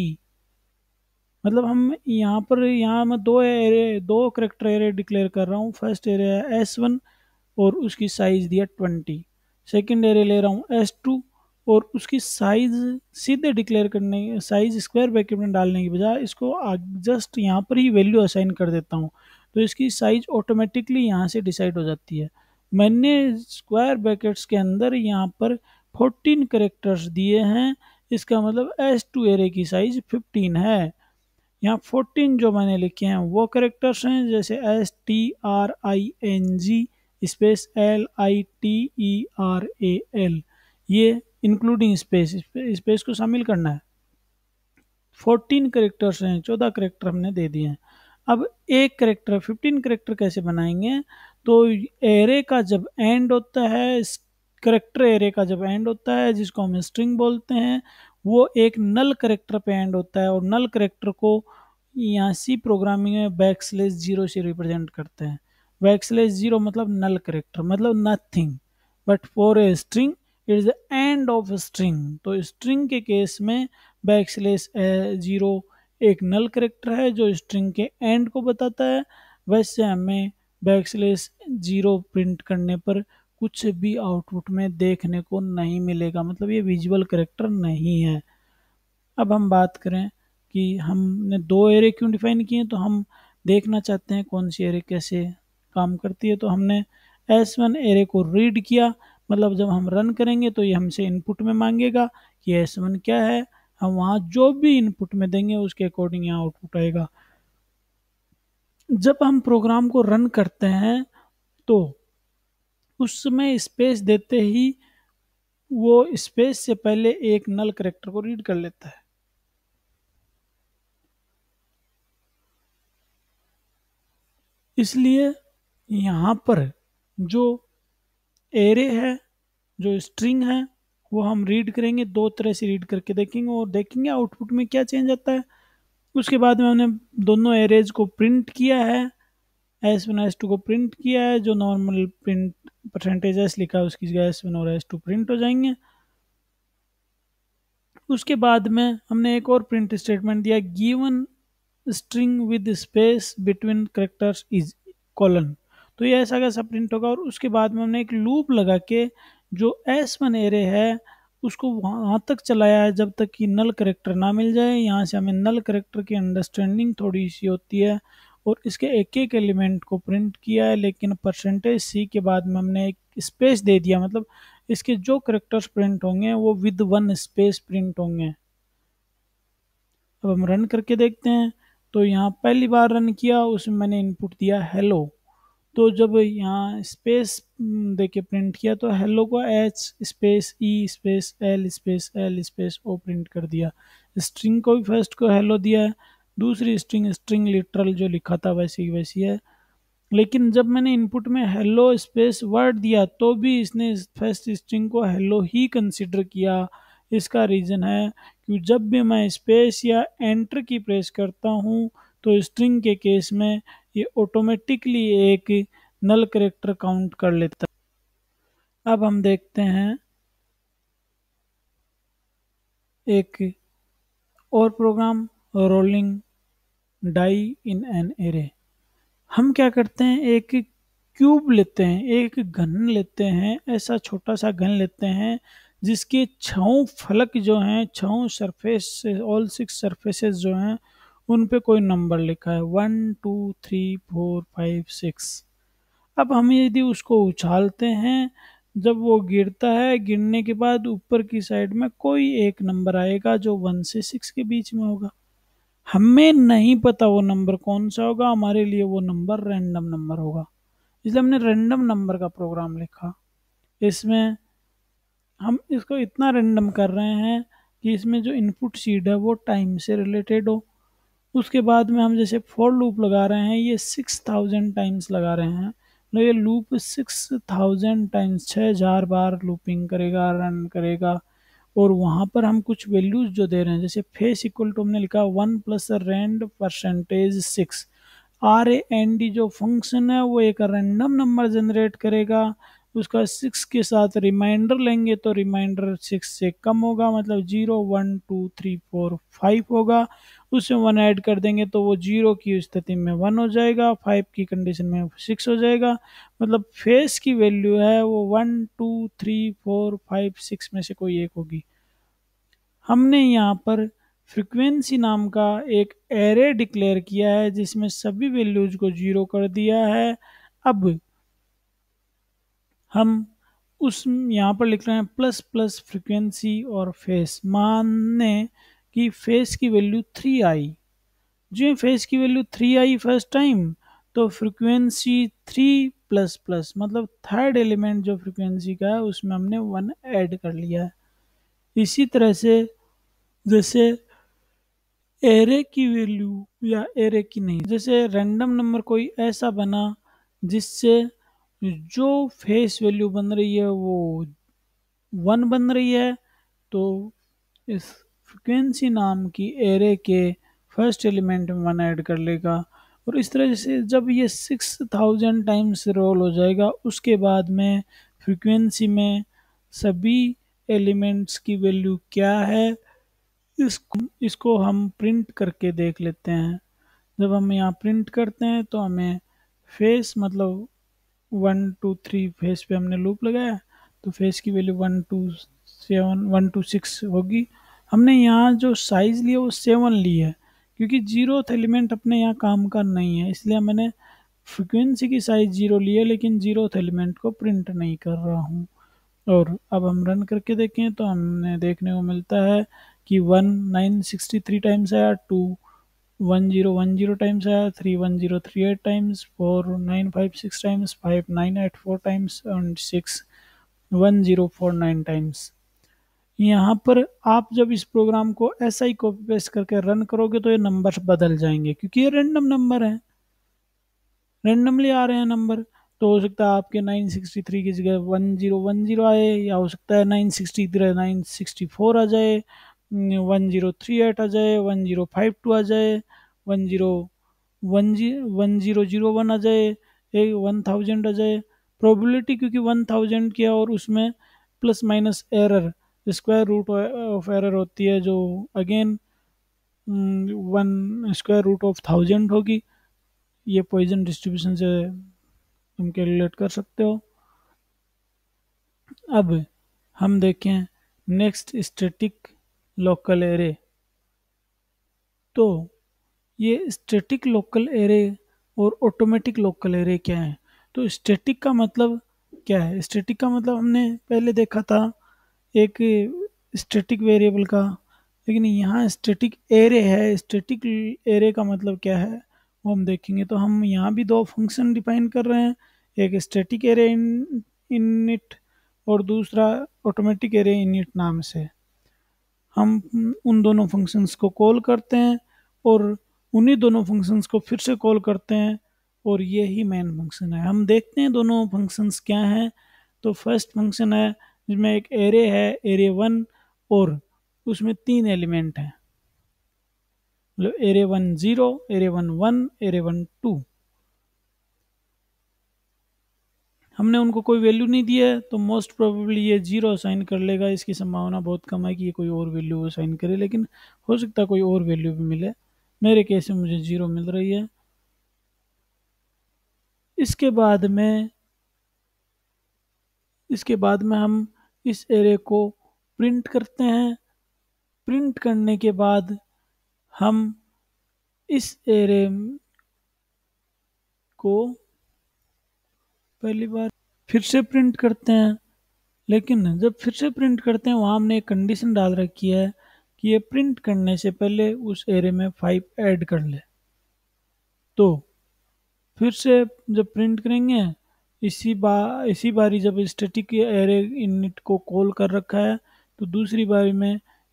मतलब हम यहाँ पर, यहाँ मैं दो एरे, दो करेक्टर एरे डिक्लेयर कर रहा हूँ। फर्स्ट एरे है एस वन और उसकी साइज दिया ट्वेंटी। सेकंड एरे ले रहा हूँ एस टू और उसकी साइज सीधे डिक्लेयर करने, साइज स्क्वायर ब्रैकेट में डालने की बजाय इसको जस्ट यहाँ पर ही वैल्यू असाइन कर देता हूँ, तो इसकी साइज ऑटोमेटिकली यहाँ से डिसाइड हो जाती है। मैंने स्क्वायर ब्रैकेट्स के अंदर यहाँ पर फोर्टीन करेक्टर्स दिए हैं, इसका मतलब एस टू एरे की साइज फिफ्टीन है। यहाँ फोर्टीन जो मैंने लिखे हैं वो करेक्टर्स हैं, जैसे s t r i n g space l i t e r a l, ये इंक्लूडिंग स्पेस, स्पेस को शामिल करना है। फोर्टीन करेक्टर्स हैं, चौदह करेक्टर हमने दे दिए हैं। अब एक करेक्टर, फिफ्टीन करेक्टर कैसे बनाएंगे? तो एरे का जब एंड होता है, करेक्टर एरे का जब एंड होता है जिसको हम स्ट्रिंग बोलते हैं, वो एक नल करेक्टर पे एंड होता है, और नल करेक्टर को यहाँ सी प्रोग्रामिंग में बैक स्लेस जीरो से रिप्रेजेंट करते हैं। बैक स्लेस जीरो मतलब नल करेक्टर, मतलब nothing, but for a string it is the end of string. तो स्ट्रिंग के केस में बैक स्लेस जीरो एक नल करेक्टर है जो स्ट्रिंग के एंड को बताता है। वैसे हमें बैक स्लेस जीरो प्रिंट करने पर कुछ भी आउटपुट में देखने को नहीं मिलेगा, मतलब ये विजुअल करेक्टर नहीं है। अब हम बात करें कि हमने दो एरे क्यों डिफाइन किए हैं, तो हम देखना चाहते हैं कौन सी एरे कैसे काम करती है। तो हमने एस वन एरे को रीड किया, मतलब जब हम रन करेंगे तो ये हमसे इनपुट में मांगेगा कि एस वन क्या है, हम वहाँ जो भी इनपुट में देंगे उसके अकॉर्डिंग यहाँ आउटपुट आएगा। जब हम प्रोग्राम को रन करते हैं तो उस समय स्पेस देते ही वो स्पेस से पहले एक नल करेक्टर को रीड कर लेता है। इसलिए यहाँ पर जो एरे है, जो स्ट्रिंग है, वो हम रीड करेंगे, दो तरह से रीड करके देखेंगे और देखेंगे आउटपुट में क्या चेंज आता है। उसके बाद में हमने दोनों एरेज को प्रिंट किया है, एस वन एस टू को प्रिंट किया है, जो नॉर्मल प्रिंट परसेंटेज एस लिखा है उसकी जगह एस वन और एस टू प्रिंट हो जाएंगे। उसके बाद में हमने एक और प्रिंट स्टेटमेंट दिया, given string with space between characters is colon. तो ये ऐसा कैसा प्रिंट होगा, और उसके बाद में हमने एक लूप लगा के जो एस वन एरे है उसको वहाँ तक चलाया है जब तक कि नल करेक्टर ना मिल जाए। यहाँ से हमें नल करेक्टर की अंडरस्टैंडिंग थोड़ी सी होती है, और इसके एक एक एलिमेंट को प्रिंट किया है, लेकिन परसेंटेज सी के बाद में हमने एक स्पेस दे दिया, मतलब इसके जो करेक्टर्स प्रिंट होंगे वो विद वन स्पेस प्रिंट होंगे। अब हम रन करके देखते हैं, तो यहाँ पहली बार रन किया उसमें मैंने इनपुट दिया हेलो, तो जब यहाँ स्पेस दे के प्रिंट किया तो हेलो को h space e space l space l space o print कर दिया। स्ट्रिंग को भी फर्स्ट को हेलो दिया है, दूसरी स्ट्रिंग स्ट्रिंग लिटरल जो लिखा था वैसी की वैसी है। लेकिन जब मैंने इनपुट में हेलो स्पेस वर्ड दिया तो भी इसने फर्स्ट स्ट्रिंग को हेलो ही कंसिडर किया। इसका रीज़न है कि जब भी मैं स्पेस या एंटर की प्रेस करता हूँ तो स्ट्रिंग के केस में ये ऑटोमेटिकली एक नल करेक्टर काउंट कर लेता है। अब हम देखते हैं एक और program, rolling die in an array. हम क्या करते हैं, एक क्यूब लेते हैं, एक घन लेते हैं, ऐसा छोटा सा घन लेते हैं जिसके छह फलक जो हैं, छह सरफेस, ऑल सिक्स सरफेसेस जो हैं उन पे कोई नंबर लिखा है, one two three four five six. अब हम यदि उसको उछालते हैं, जब वो गिरता है, गिरने के बाद ऊपर की साइड में कोई एक नंबर आएगा जो वन से सिक्स के बीच में होगा। हमें नहीं पता वो नंबर कौन सा होगा, हमारे लिए वो नंबर रैंडम नंबर होगा, इसलिए हमने रैंडम नंबर का प्रोग्राम लिखा। इसमें हम इसको इतना रैंडम कर रहे हैं कि इसमें जो इनपुट सीड है वो टाइम से रिलेटेड हो। उसके बाद में हम जैसे फॉर लूप लगा रहे हैं, ये सिक्स थाउजेंड टाइम्स लगा रहे हैं, तो ये लूप सिक्स थाउजेंड टाइम्स छः हजार बार लूपिंग करेगा, रन करेगा। और वहाँ पर हम कुछ वैल्यूज जो दे रहे हैं, जैसे फेस इक्वल टू हमने लिखा one plus rand percentage six. R a n d जो फंक्शन है वो एक रैंडम नंबर जनरेट करेगा, उसका सिक्स के साथ रिमाइंडर लेंगे तो रिमाइंडर सिक्स से कम होगा, मतलब zero one two three four five होगा। उसमें वन ऐड कर देंगे तो वो जीरो की स्थिति में वन हो जाएगा, फाइव की कंडीशन में सिक्स हो जाएगा। मतलब फेस की वैल्यू है वो one two three four five six में से कोई एक होगी। हमने यहाँ पर फ्रीक्वेंसी नाम का एक एरे डिक्लेयर किया है जिसमें सभी वैल्यूज को जीरो कर दिया है। अब हम उस यहाँ पर लिख रहे हैं प्लस प्लस फ्रीक्वेंसी और फेस। माने कि फेस की वैल्यू थ्री आई, जो फेस की वैल्यू थ्री आई फर्स्ट टाइम, तो फ्रीक्वेंसी थ्री प्लस प्लस मतलब थर्ड एलिमेंट जो फ्रीक्वेंसी का है उसमें हमने वन ऐड कर लिया है। इसी तरह से जैसे एरे की वैल्यू या एरे की नहीं, जैसे रैंडम नंबर कोई ऐसा बना जिससे जो फेस वैल्यू बन रही है वो वन बन रही है, तो इस फ्रिक्वेंसी नाम की एरे के फर्स्ट एलिमेंट में वन ऐड कर लेगा। और इस तरह से जब ये सिक्स थाउजेंड टाइम्स रोल हो जाएगा उसके बाद में फ्रिक्वेंसी में सभी एलिमेंट्स की वैल्यू क्या है, इसको इसको हम प्रिंट करके देख लेते हैं। जब हम यहाँ प्रिंट करते हैं तो हमें फेस मतलब वन टू थ्री फेस पे हमने लूप लगाया, तो फेस की value one to seven one to six होगी। हमने यहाँ जो साइज लिया वो सेवन ली है, क्योंकि जीरो एलिमेंट अपने यहाँ काम का नहीं है, इसलिए मैंने फ्रिक्वेंसी की साइज जीरो ली है लेकिन जीरो एलिमेंट को प्रिंट नहीं कर रहा हूँ। और अब हम रन करके देखें तो हमें देखने को मिलता है कि one nine sixty three times आया, two one zero one zero times आया, three one zero three eight times, four nine five six times, five nine eight four times and six one zero four nine times. यहाँ पर आप जब इस program को ऐसा ही कॉपी पेस्ट करके रन करोगे तो ये नंबर बदल जाएंगे, क्योंकि ये रैंडम नंबर है, रेंडमली आ रहे हैं नंबर। तो हो सकता है आपके नाइन सिक्सटी थ्री की जगह वन जीरो वन जीरो आए, या हो सकता है nine sixty three nine sixty four आ जाए, वन जीरो थ्री एट आ जाए, वन जीरो फाइव टू आ जाए, वन जीरो वन जी वन जीरो जीरो वन आ जाए, एक वन थाउजेंड आ जाए। प्रोबेबिलिटी क्योंकि वन थाउजेंड की है और उसमें plus minus error square root of error होती है, जो again one square root of thousand होगी। ये पॉइजन डिस्ट्रीब्यूशन से तुम कैलकुलेट कर सकते हो। अब हम देखें नेक्स्ट स्टैटिक लोकल एरे। तो ये स्टैटिक लोकल एरे और ऑटोमेटिक लोकल एरे क्या है? तो स्टैटिक का मतलब क्या है? स्टैटिक का मतलब हमने पहले देखा था एक स्टैटिक वेरिएबल का, लेकिन यहाँ स्टैटिक एरे है। स्टैटिक एरे का मतलब क्या है वो हम देखेंगे। तो हम यहाँ भी दो फंक्शन डिफाइन कर रहे हैं, एक स्टैटिक एरे इन इनिट और दूसरा ऑटोमेटिक एरे इनिट नाम से। हम उन दोनों फंक्शंस को कॉल करते हैं और उन्हीं दोनों फंक्शंस को फिर से कॉल करते हैं, और ये ही मेन फंक्शन है। हम देखते हैं दोनों फंक्शंस क्या हैं। तो फर्स्ट फंक्शन है जिसमें एक एरे है, एरे वन, और उसमें तीन एलिमेंट हैं, मतलब array one zero, array one one, array one two. हमने उनको कोई वैल्यू नहीं दी है तो मोस्ट प्रोबेबली ये जीरो असाइन कर लेगा। इसकी संभावना बहुत कम है कि ये कोई और वैल्यू असाइन करे, लेकिन हो सकता है कोई और वैल्यू भी मिले। मेरे केस में मुझे जीरो मिल रही है। इसके बाद में इसके बाद में हम इस एरे को प्रिंट करते हैं। प्रिंट करने के बाद हम इस एरे को पहली बार फिर से प्रिंट करते हैं, लेकिन जब फिर से प्रिंट करते हैं वहाँ हमने एक कंडीशन डाल रखी है कि ये प्रिंट करने से पहले उस एरे में फाइव ऐड कर ले। तो फिर से जब प्रिंट करेंगे, इसी बार इसी बारी जब स्टैटिक एरे इनिट को कॉल कर रखा है, तो दूसरी बारी में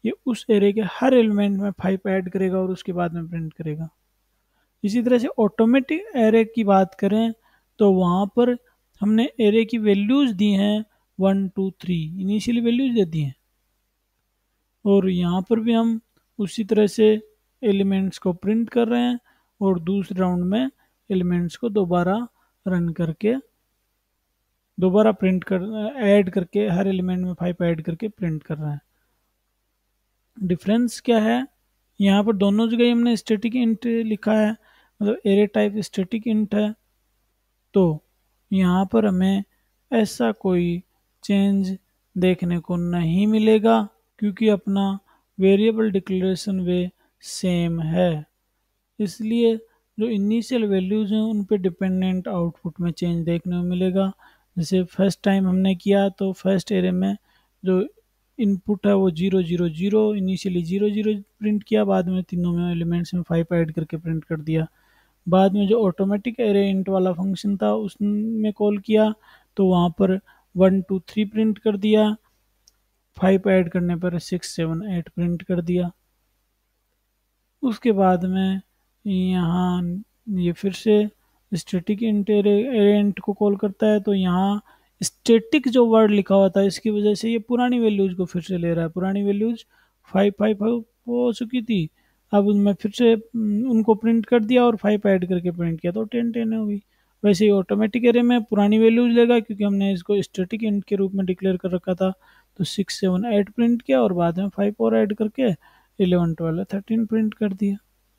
ये उस एरे के हर एलिमेंट में फाइव ऐड करेगा और उसके बाद में प्रिंट करेगा। इसी तरह से ऑटोमेटिक एरे की बात करें तो वहाँ पर हमने एरे की वैल्यूज़ दी हैं one two three, initially values दे दी हैं, और यहाँ पर भी हम उसी तरह से एलिमेंट्स को प्रिंट कर रहे हैं और दूसरे राउंड में एलिमेंट्स को दोबारा रन करके दोबारा प्रिंट कर ऐड करके हर एलिमेंट में फाइव ऐड करके प्रिंट कर रहे हैं। डिफरेंस क्या है, यहाँ पर दोनों जगह हमने स्टैटिक इंट लिखा है, मतलब एरे टाइप स्टैटिक इंट है, तो यहाँ पर हमें ऐसा कोई चेंज देखने को नहीं मिलेगा क्योंकि अपना वेरिएबल डिक्लेरेशन वे सेम है। इसलिए जो इनिशियल वैल्यूज़ हैं उन पे डिपेंडेंट आउटपुट में चेंज देखने को मिलेगा। जैसे फर्स्ट टाइम हमने किया तो फर्स्ट एरे में जो इनपुट है वो zero zero zero initially zero zero print किया, बाद में तीनों में एलिमेंट्स में फाइव ऐड करके प्रिंट कर दिया। बाद में जो ऑटोमेटिक एरे इंट वाला फंक्शन था उसमें कॉल किया तो वहाँ पर वन टू थ्री प्रिंट कर दिया, फाइव ऐड करने पर सिक्स सेवन एट प्रिंट कर दिया। उसके बाद में यहाँ ये फिर से स्टैटिक इंट एरे इंट को कॉल करता है, तो यहाँ स्टैटिक जो वर्ड लिखा हुआ था इसकी वजह से ये पुरानी वैल्यूज़ को फिर से ले रहा है। पुरानी वैल्यूज़ फाइव फाइव फाइव हो चुकी थी, अब उनमें फिर से हम्म, उनको प्रिंट कर दिया और फाइव ऐड करके प्रिंट किया तो टेन टेन हो गई। वैसे ही ऑटोमेटिक एरे में पुरानी वैल्यूज़ लेगा क्योंकि हमने इसको स्टैटिक इंट के रूप में डिक्लेयर कर रखा था, तो सिक्स सेवन एट प्रिंट किया और बाद में फाइव और ऐड करके इलेवन ट्वेल्व थर्टीन प्रिंट कर दिया।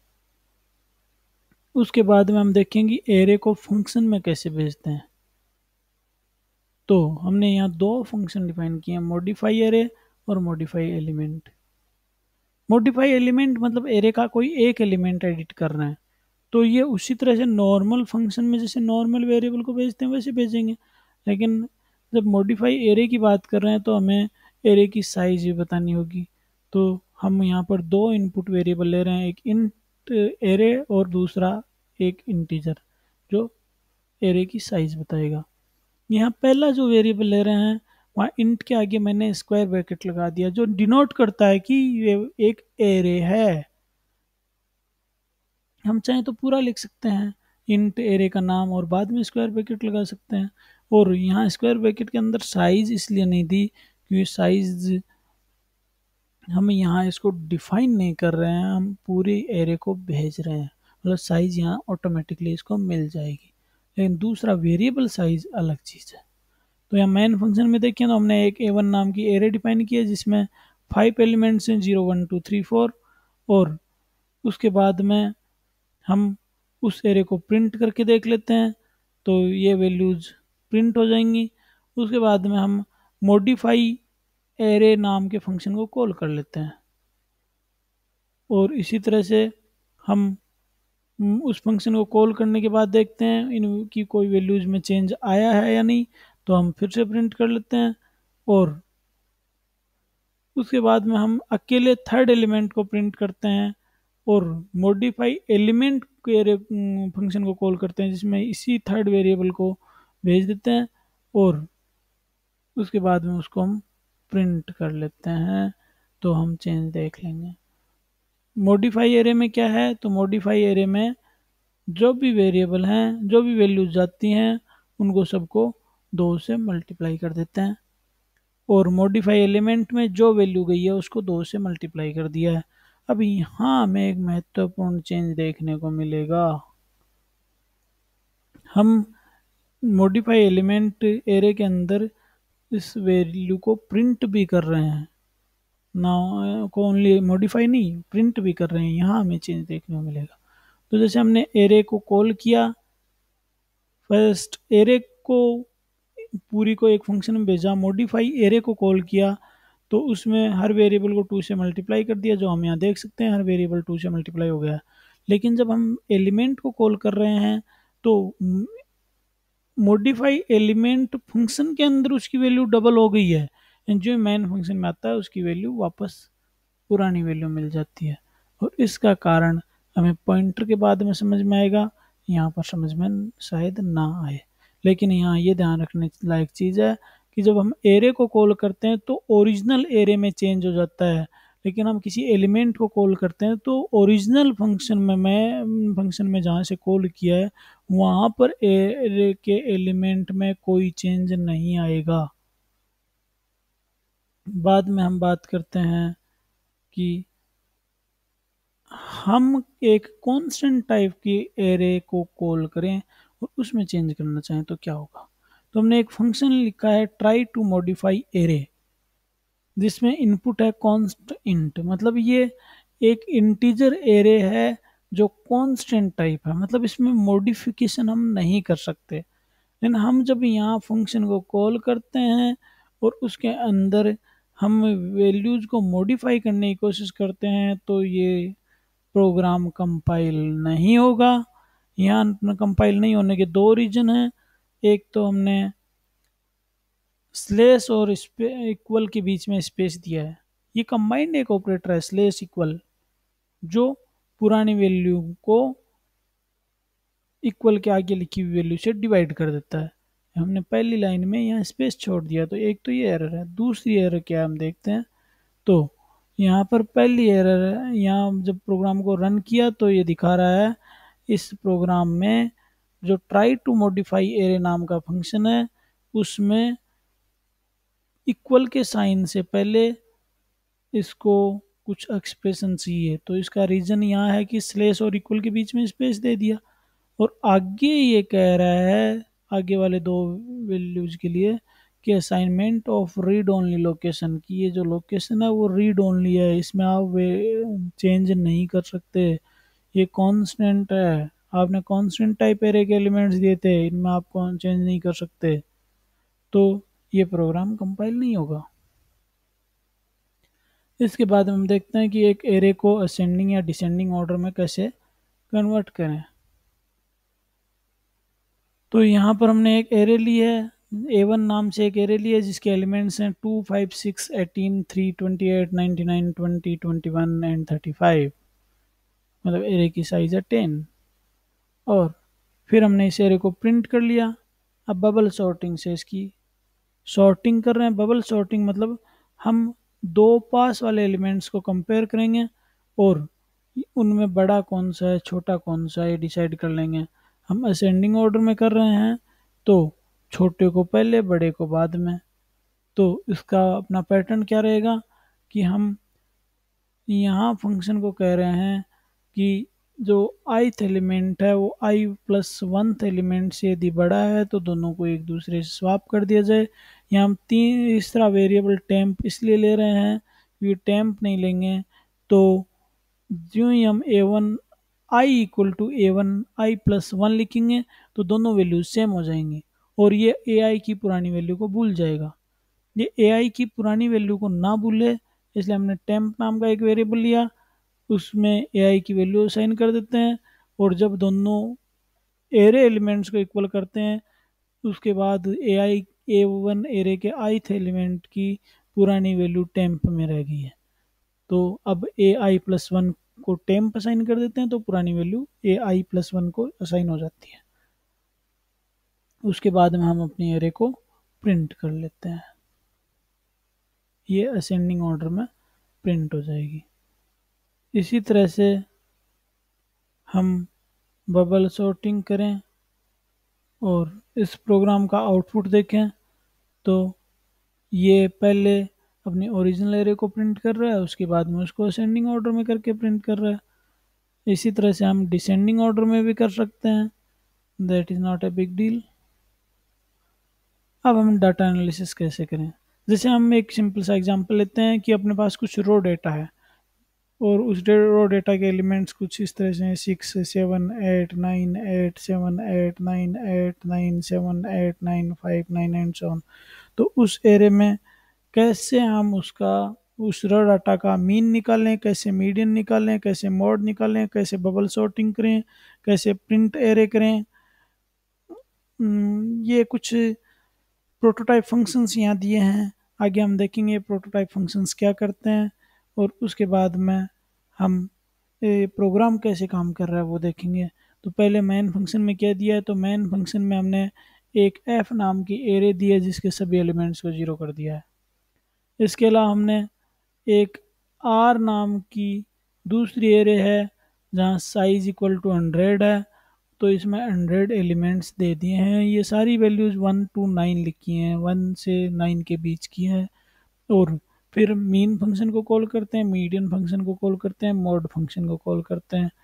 उसके बाद में हम देखेंगे एरे को फंक्शन में कैसे भेजते हैं। तो हमने यहाँ दो फंक्शन डिफाइन किए हैं, मॉडिफाई एरे और मॉडिफाई एलिमेंट। मॉडिफाई एलिमेंट मतलब एरे का कोई एक एलिमेंट एडिट कर रहे हैं, तो ये उसी तरह से नॉर्मल फंक्शन में जैसे नॉर्मल वेरिएबल को भेजते हैं वैसे भेजेंगे। लेकिन जब मॉडिफाई एरे की बात कर रहे हैं तो हमें एरे की साइज भी बतानी होगी। तो हम यहाँ पर दो इनपुट वेरिएबल ले रहे हैं, एक इंट एरे और दूसरा एक इंटीजर जो एरे की साइज बताएगा। यहाँ पहला जो वेरिएबल ले रहे हैं वहाँ इंट के आगे मैंने स्क्वायर ब्रैकेट लगा दिया जो डिनोट करता है कि ये एक एरे है। हम चाहें तो पूरा लिख सकते हैं इंट एरे का नाम और बाद में स्क्वायर ब्रैकेट लगा सकते हैं। और यहाँ स्क्वायर ब्रैकेट के अंदर साइज इसलिए नहीं दी क्योंकि साइज हम यहाँ इसको डिफाइन नहीं कर रहे हैं, हम पूरी एरे को भेज रहे हैं, मतलब साइज यहाँ ऑटोमेटिकली इसको मिल जाएगी। लेकिन दूसरा वेरिएबल साइज अलग चीज़ है। तो यहाँ मेन फंक्शन में देखें तो हमने एक ए वन नाम की एरे डिफाइन की है जिसमें फाइव एलिमेंट्स हैं, zero one two three four, और उसके बाद में हम उस एरे को प्रिंट करके देख लेते हैं तो ये वैल्यूज़ प्रिंट हो जाएंगी। उसके बाद में हम मॉडिफाई एरे नाम के फंक्शन को कॉल कर लेते हैं और इसी तरह से हम उस फंक्शन को कॉल करने के बाद देखते हैं इनकी कोई वैल्यूज़ में चेंज आया है या नहीं, तो हम फिर से प्रिंट कर लेते हैं। और उसके बाद में हम अकेले थर्ड एलिमेंट को प्रिंट करते हैं और मॉडिफाई एलिमेंट के फंक्शन को कॉल करते हैं जिसमें इसी थर्ड वेरिएबल को भेज देते हैं और उसके बाद में उसको हम प्रिंट कर लेते हैं, तो हम चेंज देख लेंगे। मॉडिफाई एरे में क्या है, तो मॉडिफाई एरे में जो भी वेरिएबल हैं, जो भी वैल्यूज जाती हैं उनको सबको दो से मल्टीप्लाई कर देते हैं और मॉडिफाई एलिमेंट में जो वैल्यू गई है उसको दो से मल्टीप्लाई कर दिया है। अब यहाँ हमें एक महत्वपूर्ण चेंज देखने को मिलेगा। हम मॉडिफाई एलिमेंट एरे के अंदर इस वैल्यू को प्रिंट भी कर रहे हैं, ना को ओनली मॉडिफाई नहीं प्रिंट भी कर रहे हैं, यहाँ हमें चेंज देखने को मिलेगा। तो जैसे हमने एरे को कॉल किया, फर्स्ट एरे को पूरी को एक फंक्शन में भेजा, मॉडिफाई एरे को कॉल किया तो उसमें हर वेरिएबल को टू से मल्टीप्लाई कर दिया, जो हम यहाँ देख सकते हैं हर वेरिएबल टू से मल्टीप्लाई हो गया। लेकिन जब हम एलिमेंट को कॉल कर रहे हैं तो मॉडिफाई एलिमेंट फंक्शन के अंदर उसकी वैल्यू डबल हो गई है, जो मेन फंक्शन में आता है उसकी वैल्यू वापस पुरानी वैल्यू मिल जाती है। और इसका कारण हमें पॉइंटर के बाद में समझ में आएगा, यहाँ पर समझ में शायद ना आए। लेकिन यहाँ ये ध्यान रखने लायक चीज़ है कि जब हम एरे को कॉल करते हैं तो ओरिजिनल एरे में चेंज हो जाता है, लेकिन हम किसी एलिमेंट को कॉल करते हैं तो ओरिजिनल फंक्शन में मैं फंक्शन में जहाँ से कॉल किया है वहाँ पर एरे के एलिमेंट में कोई चेंज नहीं आएगा। बाद में हम बात करते हैं कि हम एक कांस्टेंट टाइप की एरे को कॉल करें और उसमें चेंज करना चाहें तो क्या होगा। तो हमने एक फंक्शन लिखा है ट्राई टू मॉडिफाई एरे, जिसमें इनपुट है कॉन्स्ट इंट, मतलब ये एक इंटीजर एरे है जो कांस्टेंट टाइप है, मतलब इसमें मॉडिफिकेशन हम नहीं कर सकते। लेकिन हम जब यहाँ फंक्शन को कॉल करते हैं और उसके अंदर हम वैल्यूज को मॉडिफाई करने की कोशिश करते हैं तो ये प्रोग्राम कंपाइल नहीं होगा। यहाँ कंपाइल नहीं होने के दो रीजन हैं। एक तो हमने स्लेश और इक्वल के बीच में स्पेस दिया है, ये कंबाइंड एक ऑपरेटर है स्लेश इक्वल, जो पुरानी वैल्यू को इक्वल के आगे लिखी हुई वैल्यू से डिवाइड कर देता है। हमने पहली लाइन में यहाँ स्पेस छोड़ दिया, तो एक तो ये एरर है। दूसरी एरर क्या है हम देखते हैं। तो यहाँ पर पहली एरर है, यहाँ जब प्रोग्राम को रन किया तो ये दिखा रहा है इस प्रोग्राम में जो ट्राई टू मॉडिफाई एरे नाम का फंक्शन है उसमें इक्वल के साइन से पहले इसको कुछ एक्सप्रेशन चाहिए। तो इसका रीजन यहाँ है कि स्लेश और इक्वल के बीच में स्पेस दे दिया। और आगे ये कह रहा है आगे वाले दो वैल्यूज के लिए कि assignment of read only location की, ये जो लोकेशन है वो रीड ओनली है, इसमें आप चेंज नहीं कर सकते, ये कांस्टेंट है। आपने कांस्टेंट टाइप एरे के एलिमेंट्स दिए थे, इनमें आप चेंज नहीं कर सकते, तो ये प्रोग्राम कंपाइल नहीं होगा। इसके बाद हम देखते हैं कि एक एरे को असेंडिंग या डिसेंडिंग ऑर्डर में कैसे कन्वर्ट करें। तो यहाँ पर हमने एक एरे ली है, ए वन नाम से एक एरे ली है जिसके एलिमेंट्स हैं two five six eighteen three twenty eight ninety nine twenty twenty one and thirty five, मतलब एरे की साइज है टेन। और फिर हमने इस एरे को प्रिंट कर लिया। अब बबल सॉर्टिंग से इसकी सॉर्टिंग कर रहे हैं। बबल सॉर्टिंग मतलब हम दो पास वाले एलिमेंट्स को कंपेयर करेंगे और उनमें बड़ा कौन सा है छोटा कौन सा है डिसाइड कर लेंगे। हम असेंडिंग ऑर्डर में कर रहे हैं तो छोटे को पहले बड़े को बाद में। तो इसका अपना पैटर्न क्या रहेगा कि हम यहाँ फंक्शन को कह रहे हैं कि जो ith एलिमेंट है वो i प्लस वन एलिमेंट से यदि बड़ा है तो दोनों को एक दूसरे से स्वाप कर दिया जाए। यहाँ हम तीसरा वेरिएबल टेम्प इसलिए ले रहे हैं कि टेम्प नहीं लेंगे तो जो ही हम A one I equal to A one I plus one लिखेंगे तो दोनों वैल्यूज सेम हो जाएंगी और ये ए आई की पुरानी वैल्यू को भूल जाएगा। ये ए आई की पुरानी वैल्यू को ना भूले इसलिए हमने टेम्प नाम का एक वेरिएबल लिया, उसमें ए आई की वैल्यू असाइन कर देते हैं और जब दोनों एरे एलिमेंट्स को इक्वल करते हैं उसके बाद A I A one array के ith एलिमेंट की पुरानी वैल्यू टेम्प में रह गई है। तो अब ए आई प्लस वन को टेम्प असाइन कर देते हैं तो पुरानी value A I plus one को असाइन हो जाती है। उसके बाद में हम अपनी एरे को प्रिंट कर लेते हैं, ये असेंडिंग ऑर्डर में प्रिंट हो जाएगी। इसी तरह से हम बबल सॉर्टिंग करें और इस प्रोग्राम का आउटपुट देखें तो ये पहले अपनी ओरिजिनल एरे को प्रिंट कर रहा है, उसके बाद में उसको असेंडिंग ऑर्डर में करके प्रिंट कर रहा है। इसी तरह से हम डिसेंडिंग ऑर्डर में भी कर सकते हैं, that is not a big deal. अब हम डाटा एनालिसिस कैसे करें। जैसे हम एक सिंपल सा एग्जांपल लेते हैं कि अपने पास कुछ रो डेटा है और उस रो डेटा के एलिमेंट्स कुछ इस तरह से हैं six seven eight nine eight seven eight nine eight nine seven eight nine five nine and seven. तो उस एरे में कैसे हम उसका उस रो डाटा का मीन निकालें, कैसे मीडियन निकालें, कैसे मोड निकालें, कैसे बबल सॉर्टिंग करें, कैसे प्रिंट एरे करें, ये कुछ प्रोटोटाइप फंक्शंस यहाँ दिए हैं। आगे हम देखेंगे प्रोटोटाइप फंक्शंस क्या करते हैं और उसके बाद में हम प्रोग्राम कैसे काम कर रहा है वो देखेंगे। तो पहले मेन फंक्शन में क्या दिया है, तो मेन फंक्शन में हमने एक एफ नाम की एरे दी है जिसके सभी एलिमेंट्स को जीरो कर दिया है। इसके अलावा हमने एक आर नाम की दूसरी एरे है जहाँ साइज इक्वल टू हंड्रेड है, तो इसमें हंड्रेड एलिमेंट्स दे दिए हैं। ये सारी वैल्यूज़ वन टू नाइन लिखी हैं, वन से नाइन के बीच की हैं। और फिर मीन फंक्शन को कॉल करते हैं, मीडियन फंक्शन को कॉल करते हैं, मोड फंक्शन को कॉल करते हैं।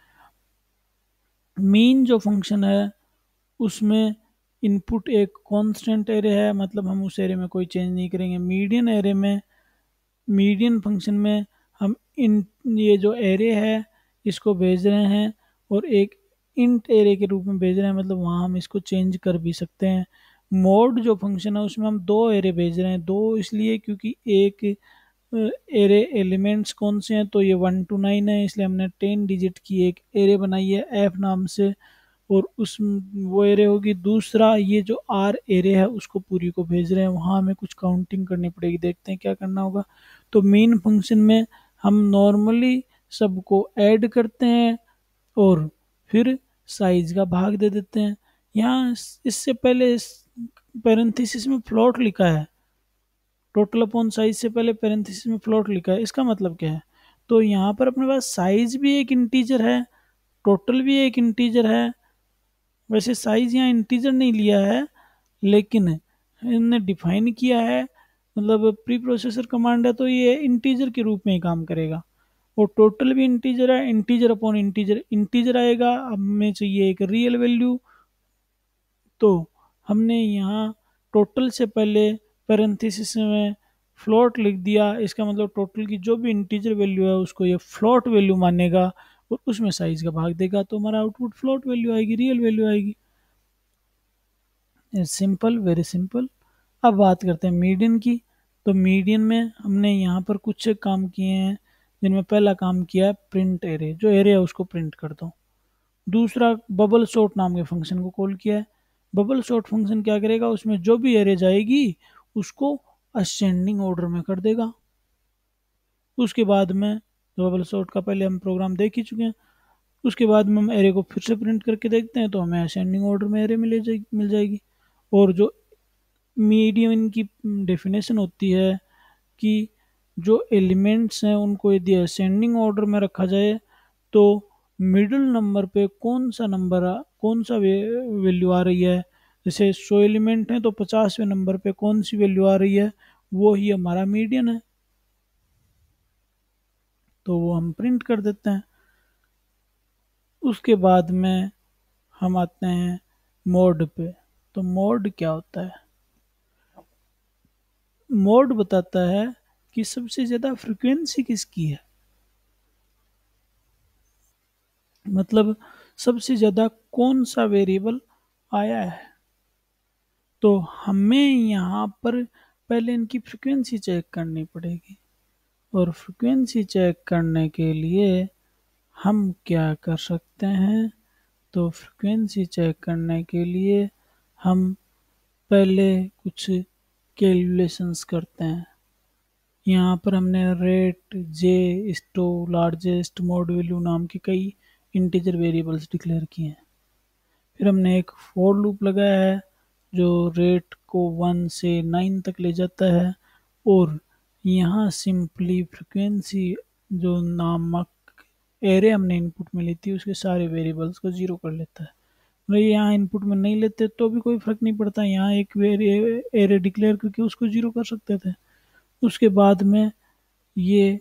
मीन जो फंक्शन है उसमें इनपुट एक कांस्टेंट एरे है, मतलब हम उस एरे में कोई चेंज नहीं करेंगे। मीडियन एरे में मीडियन फंक्शन में हम इन ये जो एरे है इसको भेज रहे हैं और एक इंट एरे के रूप में भेज रहे हैं, मतलब वहाँ हम इसको चेंज कर भी सकते हैं। मोड जो फंक्शन है उसमें हम दो एरे भेज रहे हैं, दो इसलिए क्योंकि एक एरे एलिमेंट्स कौन से हैं, तो ये वन टू नाइन है, इसलिए हमने टेन डिजिट की एक एरे बनाई है एफ नाम से, और उस वो एरे होगी। दूसरा ये जो आर एरे है उसको पूरी को भेज रहे हैं, वहाँ हमें कुछ काउंटिंग करनी पड़ेगी, देखते हैं क्या करना होगा। तो मेन फंक्शन में हम नॉर्मली सबको ऐड करते हैं और फिर साइज का भाग दे देते हैं। यहाँ इस- इससे पहले पैरेंथेसिस में फ्लोट लिखा है, टोटल अपॉन साइज से पहले पैरेंथेसिस में फ्लोट लिखा है, इसका मतलब क्या है? तो यहाँ पर अपने पास साइज भी एक इंटीजर है, टोटल भी एक इंटीजर है। वैसे साइज यहाँ इंटीजर नहीं लिया है, लेकिन इन्होंने डिफाइन किया है, मतलब प्री प्रोसेसर कमांड है, तो ये इंटीजर के रूप में ही काम करेगा। और टोटल भी इंटीजर है, इंटीजर अपॉन इंटीजर इंटीजर आएगा। अब हमें चाहिए एक रियल वैल्यू, तो हमने यहाँ टोटल से पहले पैरेंथेसिस में फ्लोट लिख दिया, इसका मतलब टोटल की जो भी इंटीजर वैल्यू है उसको ये फ्लोट वैल्यू मानेगा और उसमें साइज का भाग देगा, तो हमारा आउटपुट फ्लोट वैल्यू आएगी, रियल वैल्यू आएगी। Simple, very simple. अब बात करते हैं मीडियन की। तो मीडियन में हमने यहाँ पर कुछ काम किए हैं, जिनमें पहला काम किया है प्रिंट एरे, जो एरे है उसको प्रिंट कर दो। दूसरा बबल सॉर्ट नाम के फंक्शन को कॉल किया है। बबल सॉर्ट फंक्शन क्या करेगा, उसमें जो भी एरे जाएगी उसको असेंडिंग ऑर्डर में कर देगा। उसके बाद में बबल सॉर्ट का पहले हम प्रोग्राम देख ही चुके हैं। उसके बाद में हम एरे को फिर से प्रिंट करके देखते हैं, तो हमें असेंडिंग ऑर्डर में एरे मिल जाएगी मिल जाएगी और जो मीडियन की डेफिनेशन होती है कि जो एलिमेंट्स हैं उनको यदि असेंडिंग ऑर्डर में रखा जाए तो मिडिल नंबर पे कौन सा नंबर आ, कौन सा वैल्यू आ रही है, जैसे सौ एलिमेंट हैं तो पचासवें नंबर पे कौन सी वैल्यू आ रही है, वो ही हमारा मीडियन है, तो वो हम प्रिंट कर देते हैं। उसके बाद में हम आते हैं मोड पे। तो मोड क्या होता है? मोड बताता है कि सबसे ज़्यादा फ्रिक्वेंसी किसकी है, मतलब सबसे ज़्यादा कौन सा वेरिएबल आया है। तो हमें यहाँ पर पहले इनकी फ्रिक्वेंसी चेक करनी पड़ेगी, और फ्रिक्वेंसी चेक करने के लिए हम क्या कर सकते हैं, तो फ्रिक्वेंसी चेक करने के लिए हम पहले कुछ कैलकुलेशंस करते हैं। यहाँ पर हमने ret, J, sto, largest, mode value नाम के कई इंटीजर वेरिएबल्स डिक्लेयर किए हैं। फिर हमने एक फॉर लूप लगाया है जो रेट को वन से नाइन तक ले जाता है, और यहाँ सिंपली फ्रिक्वेंसी जो नामक एरे हमने इनपुट में ली थी उसके सारे वेरिएबल्स को जीरो कर लेता है। मतलब यहाँ इनपुट में नहीं लेते तो भी कोई फर्क नहीं पड़ता, यहाँ एक एरे डिक्लेयर करके उसको जीरो कर सकते थे। उसके बाद में ये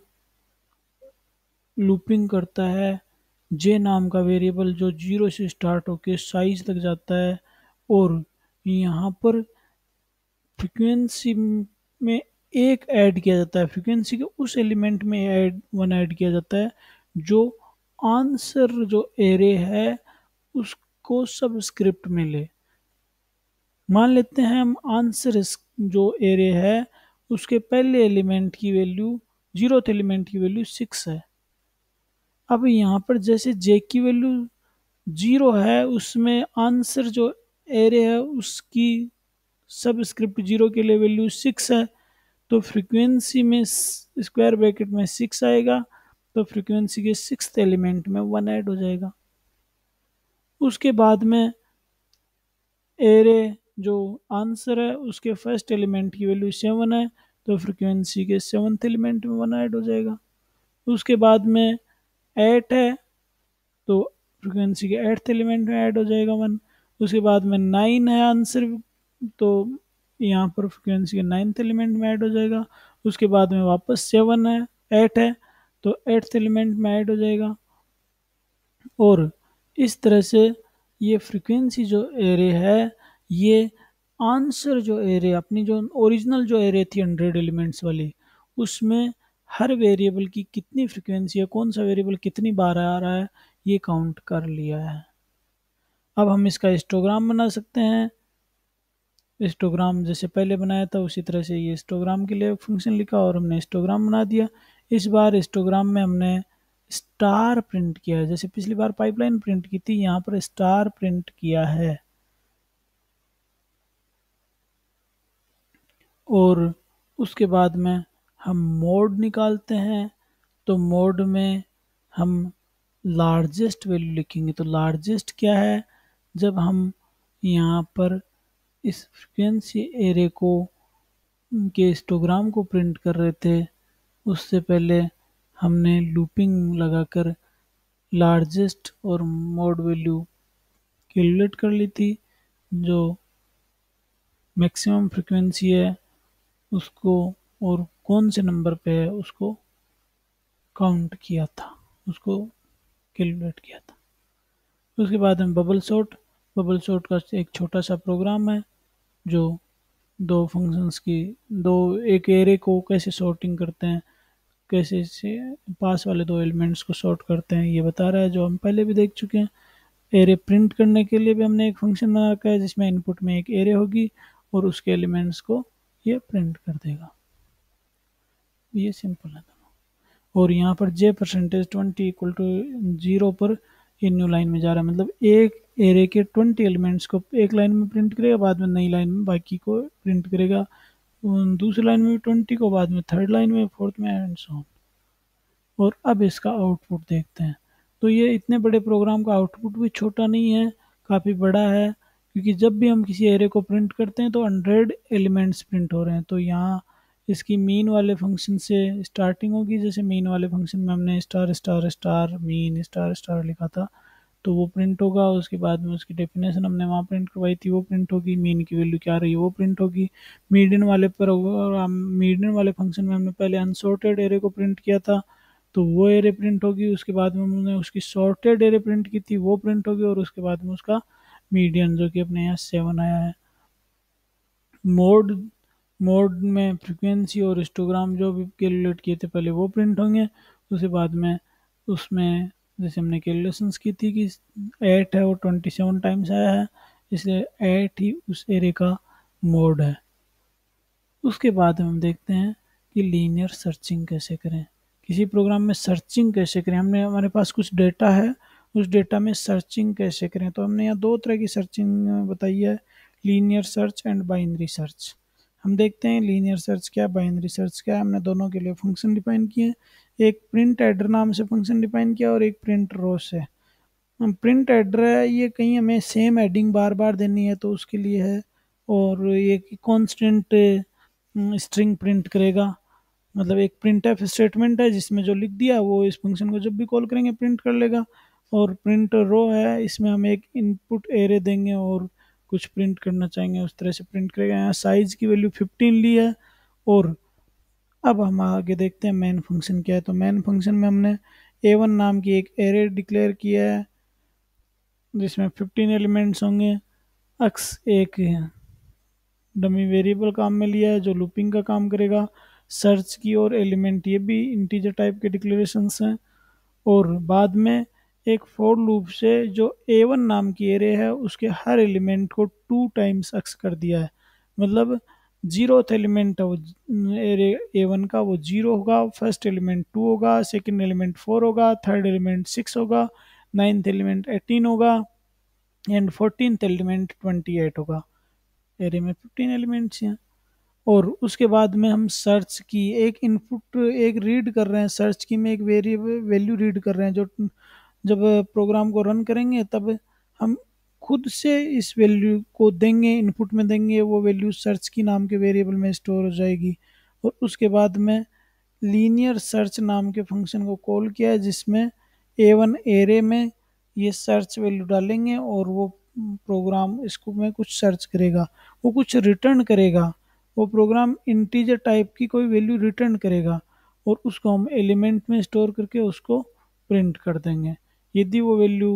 लूपिंग करता है, जे नाम का वेरिएबल जो जीरो से स्टार्ट होके साइज तक जाता है, और यहाँ पर फ्रिक्वेंसी में एक ऐड किया जाता है, फ्रिक्वेंसी के उस एलिमेंट में ऐड वन ऐड किया जाता है जो आंसर जो एरे है उसको सबस्क्रिप्ट में ले। मान लेते हैं हम आंसर जो एरे है उसके पहले एलिमेंट की वैल्यू, जीरोथ एलिमेंट की वैल्यू सिक्स है। अब यहाँ पर जैसे जे की वैल्यू जीरो है, उसमें आंसर जो एरे है उसकी सब स्क्रिप्ट जीरो के लिए वैल्यू सिक्स है, तो फ्रीक्वेंसी में स्क्वायर ब्रैकेट में सिक्स आएगा, तो फ्रीक्वेंसी के सिक्स एलिमेंट में वन ऐड हो जाएगा। उसके बाद में एरे जो आंसर है उसके फर्स्ट एलिमेंट की वैल्यू सेवन है, तो फ्रीक्वेंसी के सेवन्थ एलिमेंट में वन ऐड हो जाएगा। उसके बाद में एट है तो फ्रिक्वेंसी के एट्थ एलिमेंट में ऐड हो जाएगा वन। उसके बाद में नाइन है आंसर, तो यहाँ पर फ्रिक्वेंसी के नाइन्थ एलिमेंट में ऐड हो जाएगा। उसके बाद में वापस सेवन है, एट है तो एट्थ एलिमेंट में ऐड हो जाएगा। और इस तरह से ये फ्रिक्वेंसी जो एरे है, ये आंसर जो एरे, अपनी जो ओरिजिनल जो एरे थी हंड्रेड एलिमेंट्स वाली, उसमें हर वेरिएबल की कितनी फ्रिक्वेंसी है, कौन सा वेरिएबल कितनी बार आ रहा है, ये काउंट कर लिया है। अब हम इसका हिस्टोग्राम बना सकते हैं। हिस्टोग्राम जैसे पहले बनाया था उसी तरह से ये हिस्टोग्राम के लिए फंक्शन लिखा और हमने हिस्टोग्राम बना दिया। इस बार हिस्टोग्राम में हमने स्टार प्रिंट किया है, जैसे पिछली बार पाइपलाइन प्रिंट की थी, यहाँ पर स्टार प्रिंट किया है। और उसके बाद में हम मोड निकालते हैं, तो मोड में हम लार्जेस्ट वैल्यू लिखेंगे। तो लार्जेस्ट क्या है, जब हम यहाँ पर इस फ्रिक्वेंसी एरे को के हिस्टोग्राम को प्रिंट कर रहे थे, उससे पहले हमने लूपिंग लगाकर लार्जेस्ट और मोड वैल्यू कैलकुलेट कर ली थी। जो मैक्सिमम फ्रिक्वेंसी है उसको और कौन से नंबर पे है उसको काउंट किया था, उसको कैलकुलेट किया था। उसके बाद में बबल सॉर्ट, बबल सॉर्ट का एक छोटा सा प्रोग्राम है जो दो फंक्शंस की, दो एक एरे को कैसे सॉर्टिंग करते हैं, कैसे से पास वाले दो एलिमेंट्स को सॉर्ट करते हैं, ये बता रहा है, जो हम पहले भी देख चुके हैं। एरे प्रिंट करने के लिए भी हमने एक फंक्शन बना रखा है जिसमें इनपुट में एक एरे होगी और उसके एलिमेंट्स को ये प्रिंट कर देगा। ये सिंपल है दोनों। और यहाँ पर J percentage twenty equal to zero पर ये न्यू लाइन में जा रहा है, मतलब एक एरे के ट्वेंटी एलिमेंट्स को एक लाइन में प्रिंट करेगा, बाद में नई लाइन में बाकी को प्रिंट करेगा, दूसरी लाइन में ट्वेंटी को, बाद में थर्ड लाइन में, फोर्थ में, एंड सो ऑन। और अब इसका आउटपुट देखते हैं। तो ये इतने बड़े प्रोग्राम का आउटपुट भी छोटा नहीं है, काफ़ी बड़ा है, क्योंकि जब भी हम किसी एरे को प्रिंट करते हैं तो हंड्रेड एलिमेंट्स प्रिंट हो रहे हैं। तो यहाँ इसकी मीन वाले फंक्शन से स्टार्टिंग होगी, जैसे मीन वाले फंक्शन में हमने star star star mean star star लिखा था, तो वो प्रिंट होगा। उसके बाद में उसकी डेफिनेशन हमने वहाँ प्रिंट करवाई थी, वो प्रिंट होगी। मीन की वैल्यू क्या रही है वो प्रिंट होगी। मीडियन वाले पर मीडियन वाले फंक्शन में हमने पहले अनसॉर्टेड एरे को प्रिंट किया था, तो वो एरे प्रिंट होगी। उसके बाद में हमने उसकी सॉर्टेड एरे प्रिंट की थी, वो प्रिंट होगी। और उसके बाद में उसका मीडियन, जो कि अपने यहाँ सेवन आया है। मोड मोड में फ्रिक्वेंसी और हिस्टोग्राम जो भी कैलकुलेट किए थे पहले वो प्रिंट होंगे। उसके बाद में उसमें जैसे हमने कैलकुलेशंस की थी कि एट है वो ट्वेंटी सेवन टाइम्स आया है, इसलिए एट ही उस एरे का मोड है। उसके बाद हम देखते हैं कि लीनियर सर्चिंग कैसे करें, किसी प्रोग्राम में सर्चिंग कैसे करें। हमने हमारे पास कुछ डेटा है, उस डेटा में सर्चिंग कैसे करें। तो हमने यहाँ दो तरह की सर्चिंग बताई है, linear search and binary search. हम देखते हैं लीनियर सर्च क्या है, बाइनरी सर्च क्या है। हमने दोनों के लिए फंक्शन डिफाइन किए, एक प्रिंट एडर नाम से फंक्शन डिफाइन किया और एक प्रिंट रो से। हम प्रिंट एडर है, ये कहीं हमें सेम एडिंग बार बार देनी है तो उसके लिए है। और ये कॉन्स्टेंट स्ट्रिंग प्रिंट करेगा, मतलब एक प्रिंट एफ स्टेटमेंट है जिसमें जो लिख दिया वो इस फंक्शन को जब भी कॉल करेंगे प्रिंट कर लेगा। और प्रिंट रो है, इसमें हम एक इनपुट एरे देंगे और कुछ प्रिंट करना चाहेंगे उस तरह से प्रिंट करेगा। यहाँ साइज की वैल्यू फिफ्टीन ली है। और अब हम आगे देखते हैं मेन फंक्शन क्या है। तो मेन फंक्शन में हमने ए वन नाम की एक एरे डिक्लेयर किया है जिसमें फिफ्टीन एलिमेंट्स होंगे। अक्स एक डमी वेरिएबल काम में लिया है जो लूपिंग का काम करेगा। सर्च की और एलिमेंट ये भी इंटीजर टाइप के डिक्लेरेशंस हैं। और बाद में एक फॉर लूप से जो ए वन नाम की एरे है उसके हर एलिमेंट को टू टाइम्स अक्स कर दिया है, मतलब जीरोथ एलिमेंट है वो एरे ए वन का, वो जीरो होगा, फर्स्ट एलिमेंट टू होगा, सेकंड एलिमेंट फोर होगा, थर्ड एलिमेंट सिक्स होगा, नाइन्थ एलिमेंट एटीन होगा and fourteen element twenty eight होगा। एरे में फिफ्टीन एलिमेंट्स हैं। और उसके बाद में हम सर्च की एक इनपुट एक रीड कर रहे हैं, सर्च की में एक वेरिएबल वैल्यू रीड कर रहे हैं, जो जब प्रोग्राम को रन करेंगे तब हम खुद से इस वैल्यू को देंगे, इनपुट में देंगे, वो वैल्यू सर्च की नाम के वेरिएबल में स्टोर हो जाएगी। और उसके बाद में लीनियर सर्च नाम के फंक्शन को कॉल किया है, जिसमें ए वन एरे में ये सर्च वैल्यू डालेंगे और वो प्रोग्राम इसको में कुछ सर्च करेगा, वो कुछ रिटर्न करेगा। वो प्रोग्राम इंटीजर टाइप की कोई वैल्यू रिटर्न करेगा और उसको हम एलिमेंट में स्टोर करके उसको प्रिंट कर देंगे। यदि वो वैल्यू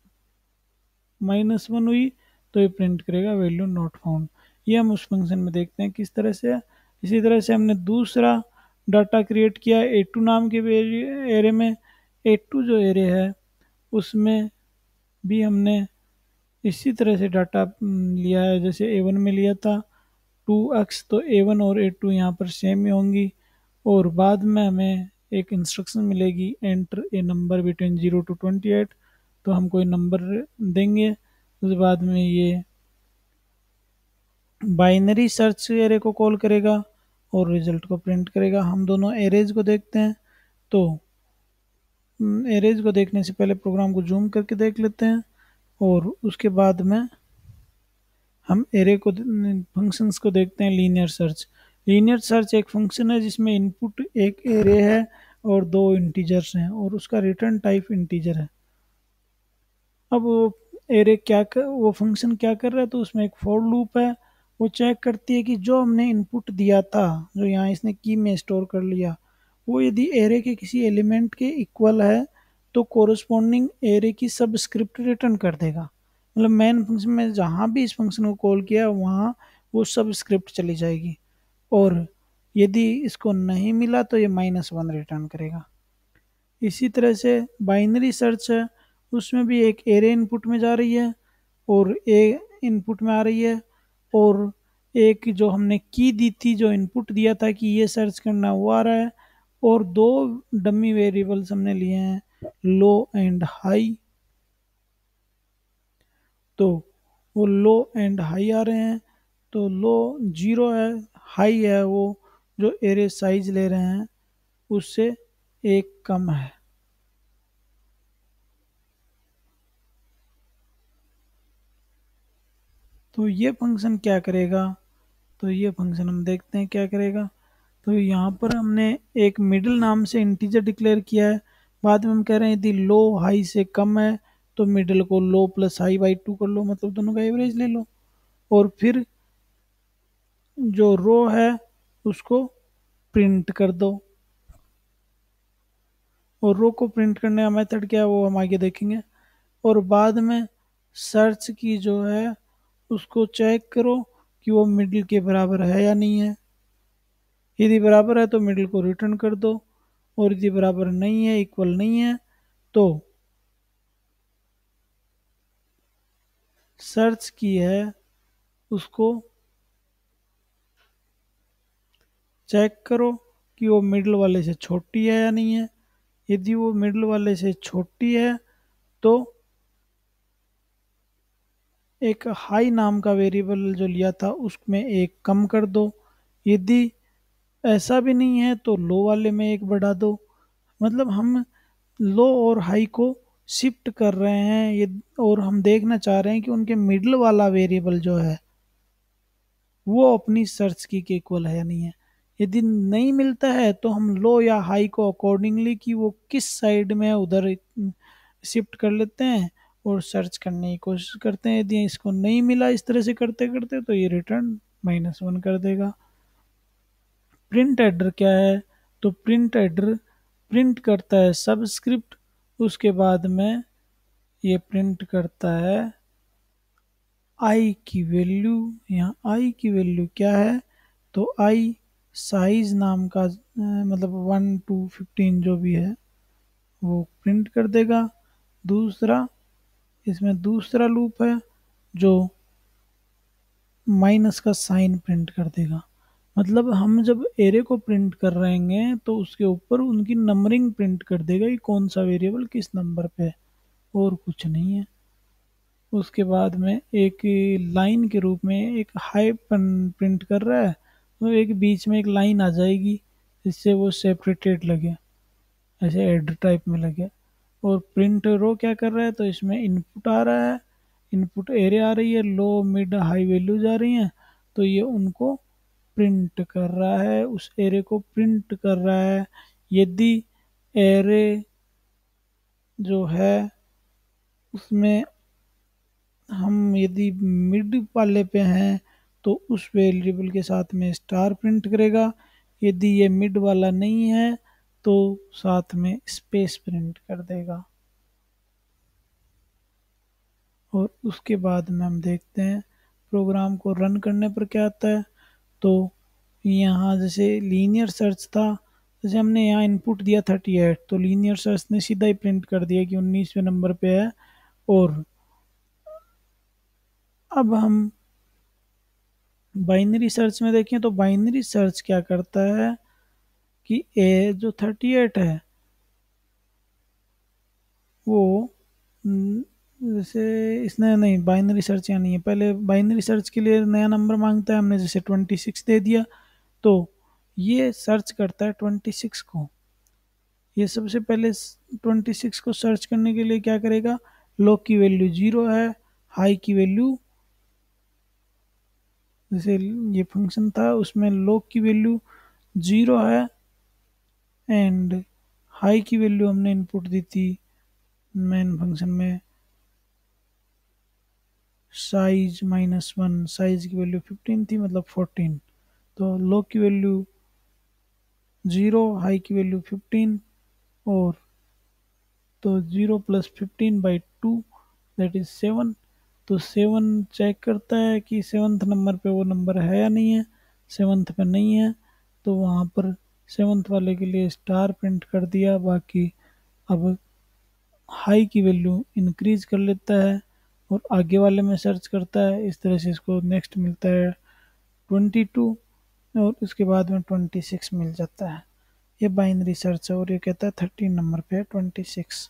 माइनस वन हुई तो ये प्रिंट करेगा वैल्यू नॉट फाउंड। ये हम उस फंक्शन में देखते हैं किस तरह से है। इसी तरह से हमने दूसरा डाटा क्रिएट किया ए टू नाम के एरे में। ए टू जो एरे है उसमें भी हमने इसी तरह से डाटा लिया है जैसे ए वन में लिया था। टू एक्स तो ए वन और ए टू यहाँ पर सेम ही होंगी और बाद में हमें एक इंस्ट्रक्शन मिलेगी enter a number between zero to twenty eight. तो हम कोई नंबर देंगे, उसके बाद में ये बाइनरी सर्च एरे को कॉल करेगा और रिजल्ट को प्रिंट करेगा। हम दोनों एरेज को देखते हैं। तो एरेज को देखने से पहले प्रोग्राम को जूम करके देख लेते हैं और उसके बाद में हम एरे को फंक्शंस को देखते हैं। लीनियर सर्च लीनियर सर्च एक फंक्शन है जिसमें इनपुट एक एरे है और दो इंटीजर्स हैं और उसका रिटर्न टाइप इंटीजर है। अब वो एरे क्या कर वो फंक्शन क्या कर रहा है, तो उसमें एक फॉर लूप है। वो चेक करती है कि जो हमने इनपुट दिया था, जो यहाँ इसने की में स्टोर कर लिया, वो यदि एरे के किसी एलिमेंट के इक्वल है तो कोरस्पॉन्डिंग एरे की सबस्क्रिप्ट रिटर्न कर देगा। मतलब मेन फंक्शन में जहाँ भी इस फंक्शन को कॉल किया वहाँ वो सब स्क्रिप्ट चली जाएगी और यदि इसको नहीं मिला तो ये माइनस वन रिटर्न करेगा। इसी तरह से बाइनरी सर्च है, उसमें भी एक एरे इनपुट में जा रही है और ए इनपुट में आ रही है और एक जो हमने की दी थी, जो इनपुट दिया था कि ये सर्च करना, वो आ रहा है और दो डमी वेरिएबल्स हमने लिए हैं लो एंड हाई। तो वो लो एंड हाई आ रहे हैं। तो लो जीरो है, हाई है वो जो एरे साइज ले रहे हैं उससे एक कम है। तो ये फंक्शन क्या करेगा, तो ये फंक्शन हम देखते हैं क्या करेगा। तो यहाँ पर हमने एक मिडिल नाम से इंटीजर डिक्लेयर किया है। बाद में हम कह रहे हैं यदि लो हाई से कम है तो मिडिल को low plus high by two कर लो, मतलब दोनों का एवरेज ले लो। और फिर जो रो है उसको प्रिंट कर दो और रो को प्रिंट करने का मेथड क्या है वो हम आगे देखेंगे। और बाद में सर्च की जो है उसको चेक करो कि वो मिडिल के बराबर है या नहीं है। यदि बराबर है तो मिडिल को रिटर्न कर दो और यदि बराबर नहीं है, इक्वल नहीं है, तो सर्च की है उसको चेक करो कि वो मिडिल वाले से छोटी है या नहीं है। यदि वो मिडिल वाले से छोटी है तो एक हाई नाम का वेरिएबल जो लिया था उसमें एक कम कर दो। यदि ऐसा भी नहीं है तो लो वाले में एक बढ़ा दो। मतलब हम लो और हाई को शिफ्ट कर रहे हैं ये, और हम देखना चाह रहे हैं कि उनके मिडिल वाला वेरिएबल जो है वो अपनी सर्च की के इक्वल है या नहीं है। यदि नहीं मिलता है तो हम लो या हाई को अकॉर्डिंगली कि वो किस साइड में है उधर शिफ्ट कर लेते हैं और सर्च करने की कोशिश करते हैं। यदि इसको नहीं मिला इस तरह से करते करते तो ये रिटर्न माइनस वन कर देगा। प्रिंट एडर क्या है, तो प्रिंट एडर प्रिंट करता है सबस्क्रिप्ट, उसके बाद में ये प्रिंट करता है आई की वैल्यू। यहाँ आई की वैल्यू क्या है, तो आई साइज नाम का मतलब वन टू फिफ्टीन जो भी है वो प्रिंट कर देगा। दूसरा इसमें दूसरा लूप है जो माइनस का साइन प्रिंट कर देगा। मतलब हम जब एरे को प्रिंट कर रहे हैं तो उसके ऊपर उनकी नंबरिंग प्रिंट कर देगा कि कौन सा वेरिएबल किस नंबर पे है, और कुछ नहीं है। उसके बाद में एक लाइन के रूप में एक हाई प्रिंट कर रहा है, तो एक बीच में एक लाइन आ जाएगी जिससे वो सेपरेटेड लगे, ऐसे एड टाइप में लगे। और प्रिंट रो क्या कर रहा है, तो इसमें इनपुट आ रहा है, इनपुट एरे आ रही है, लो मिड हाई वैल्यूज आ रही हैं, तो ये उनको प्रिंट कर रहा है, उस एरे को प्रिंट कर रहा है। यदि एरे जो है उसमें हम यदि मिड वाले पे हैं तो उस वेरिएबल के साथ में स्टार प्रिंट करेगा। यदि ये मिड वाला नहीं है तो साथ में स्पेस प्रिंट कर देगा। और उसके बाद में हम देखते हैं प्रोग्राम को रन करने पर क्या आता है। तो यहाँ जैसे लीनियर सर्च था, जैसे हमने यहाँ इनपुट दिया थर्टी एट, तो लीनियर सर्च ने सीधा ही प्रिंट कर दिया कि उन्नीसवें नंबर पे है। और अब हम बाइनरी सर्च में देखें तो बाइनरी सर्च क्या करता है कि ए जो थर्टी एट है वो न, जैसे इसने नहीं बाइनरी सर्च यहाँ नहीं है, पहले बाइनरी सर्च के लिए नया नंबर मांगता है, हमने जैसे ट्वेंटी सिक्स दे दिया तो ये सर्च करता है ट्वेंटी सिक्स को। ये सबसे पहले ट्वेंटी सिक्स को सर्च करने के लिए क्या करेगा, लो की वैल्यू जीरो है, हाई की वैल्यू, जैसे ये फंक्शन था उसमें लो की वैल्यू जीरो है एंड हाई की वैल्यू हमने इनपुट दी थी मेन फंक्शन में साइज माइनस वन, साइज की वैल्यू फिफ्टीन थी मतलब फोर्टीन। तो लो की वैल्यू जीरो, हाई की वैल्यू फिफ्टीन, और तो zero plus fifteen by two that is seven. तो सेवन चेक करता है कि सेवन्थ नंबर पे वो नंबर है या नहीं है, सेवन्थ पे नहीं है तो वहाँ पर सेवन्थ वाले के लिए स्टार प्रिंट कर दिया। बाकी अब हाई की वैल्यू इंक्रीज कर लेता है और आगे वाले में सर्च करता है, इस तरह से इसको नेक्स्ट मिलता है ट्वेंटी टू और उसके बाद में ट्वेंटी सिक्स मिल जाता है। ये बाइनरी सर्च है और ये कहता है थर्टीन नंबर पे है ट्वेंटी सिक्स।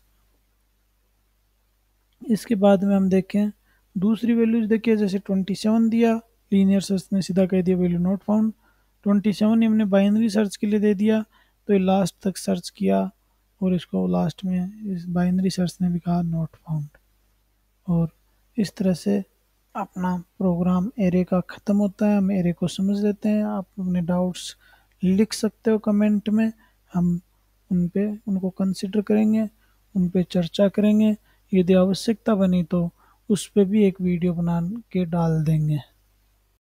इसके बाद में हम देखें दूसरी वैल्यूज देखिए, जैसे ट्वेंटी सेवन दिया, लीनियर सर्च ने सीधा कह दिया value not found. Twenty seven ही हमने बाइनरी सर्च के लिए दे दिया तो ये लास्ट तक सर्च किया और इसको लास्ट में इस बाइनरी सर्च ने भी कहा नॉट फाउंड। और इस तरह से अपना प्रोग्राम एरे का ख़त्म होता है। हम एरे को समझ लेते हैं। आप अपने डाउट्स लिख सकते हो कमेंट में, हम उन पे उनको कंसिडर करेंगे, उन पे चर्चा करेंगे। यदि आवश्यकता बनी तो उस पर भी एक वीडियो बना के डाल देंगे।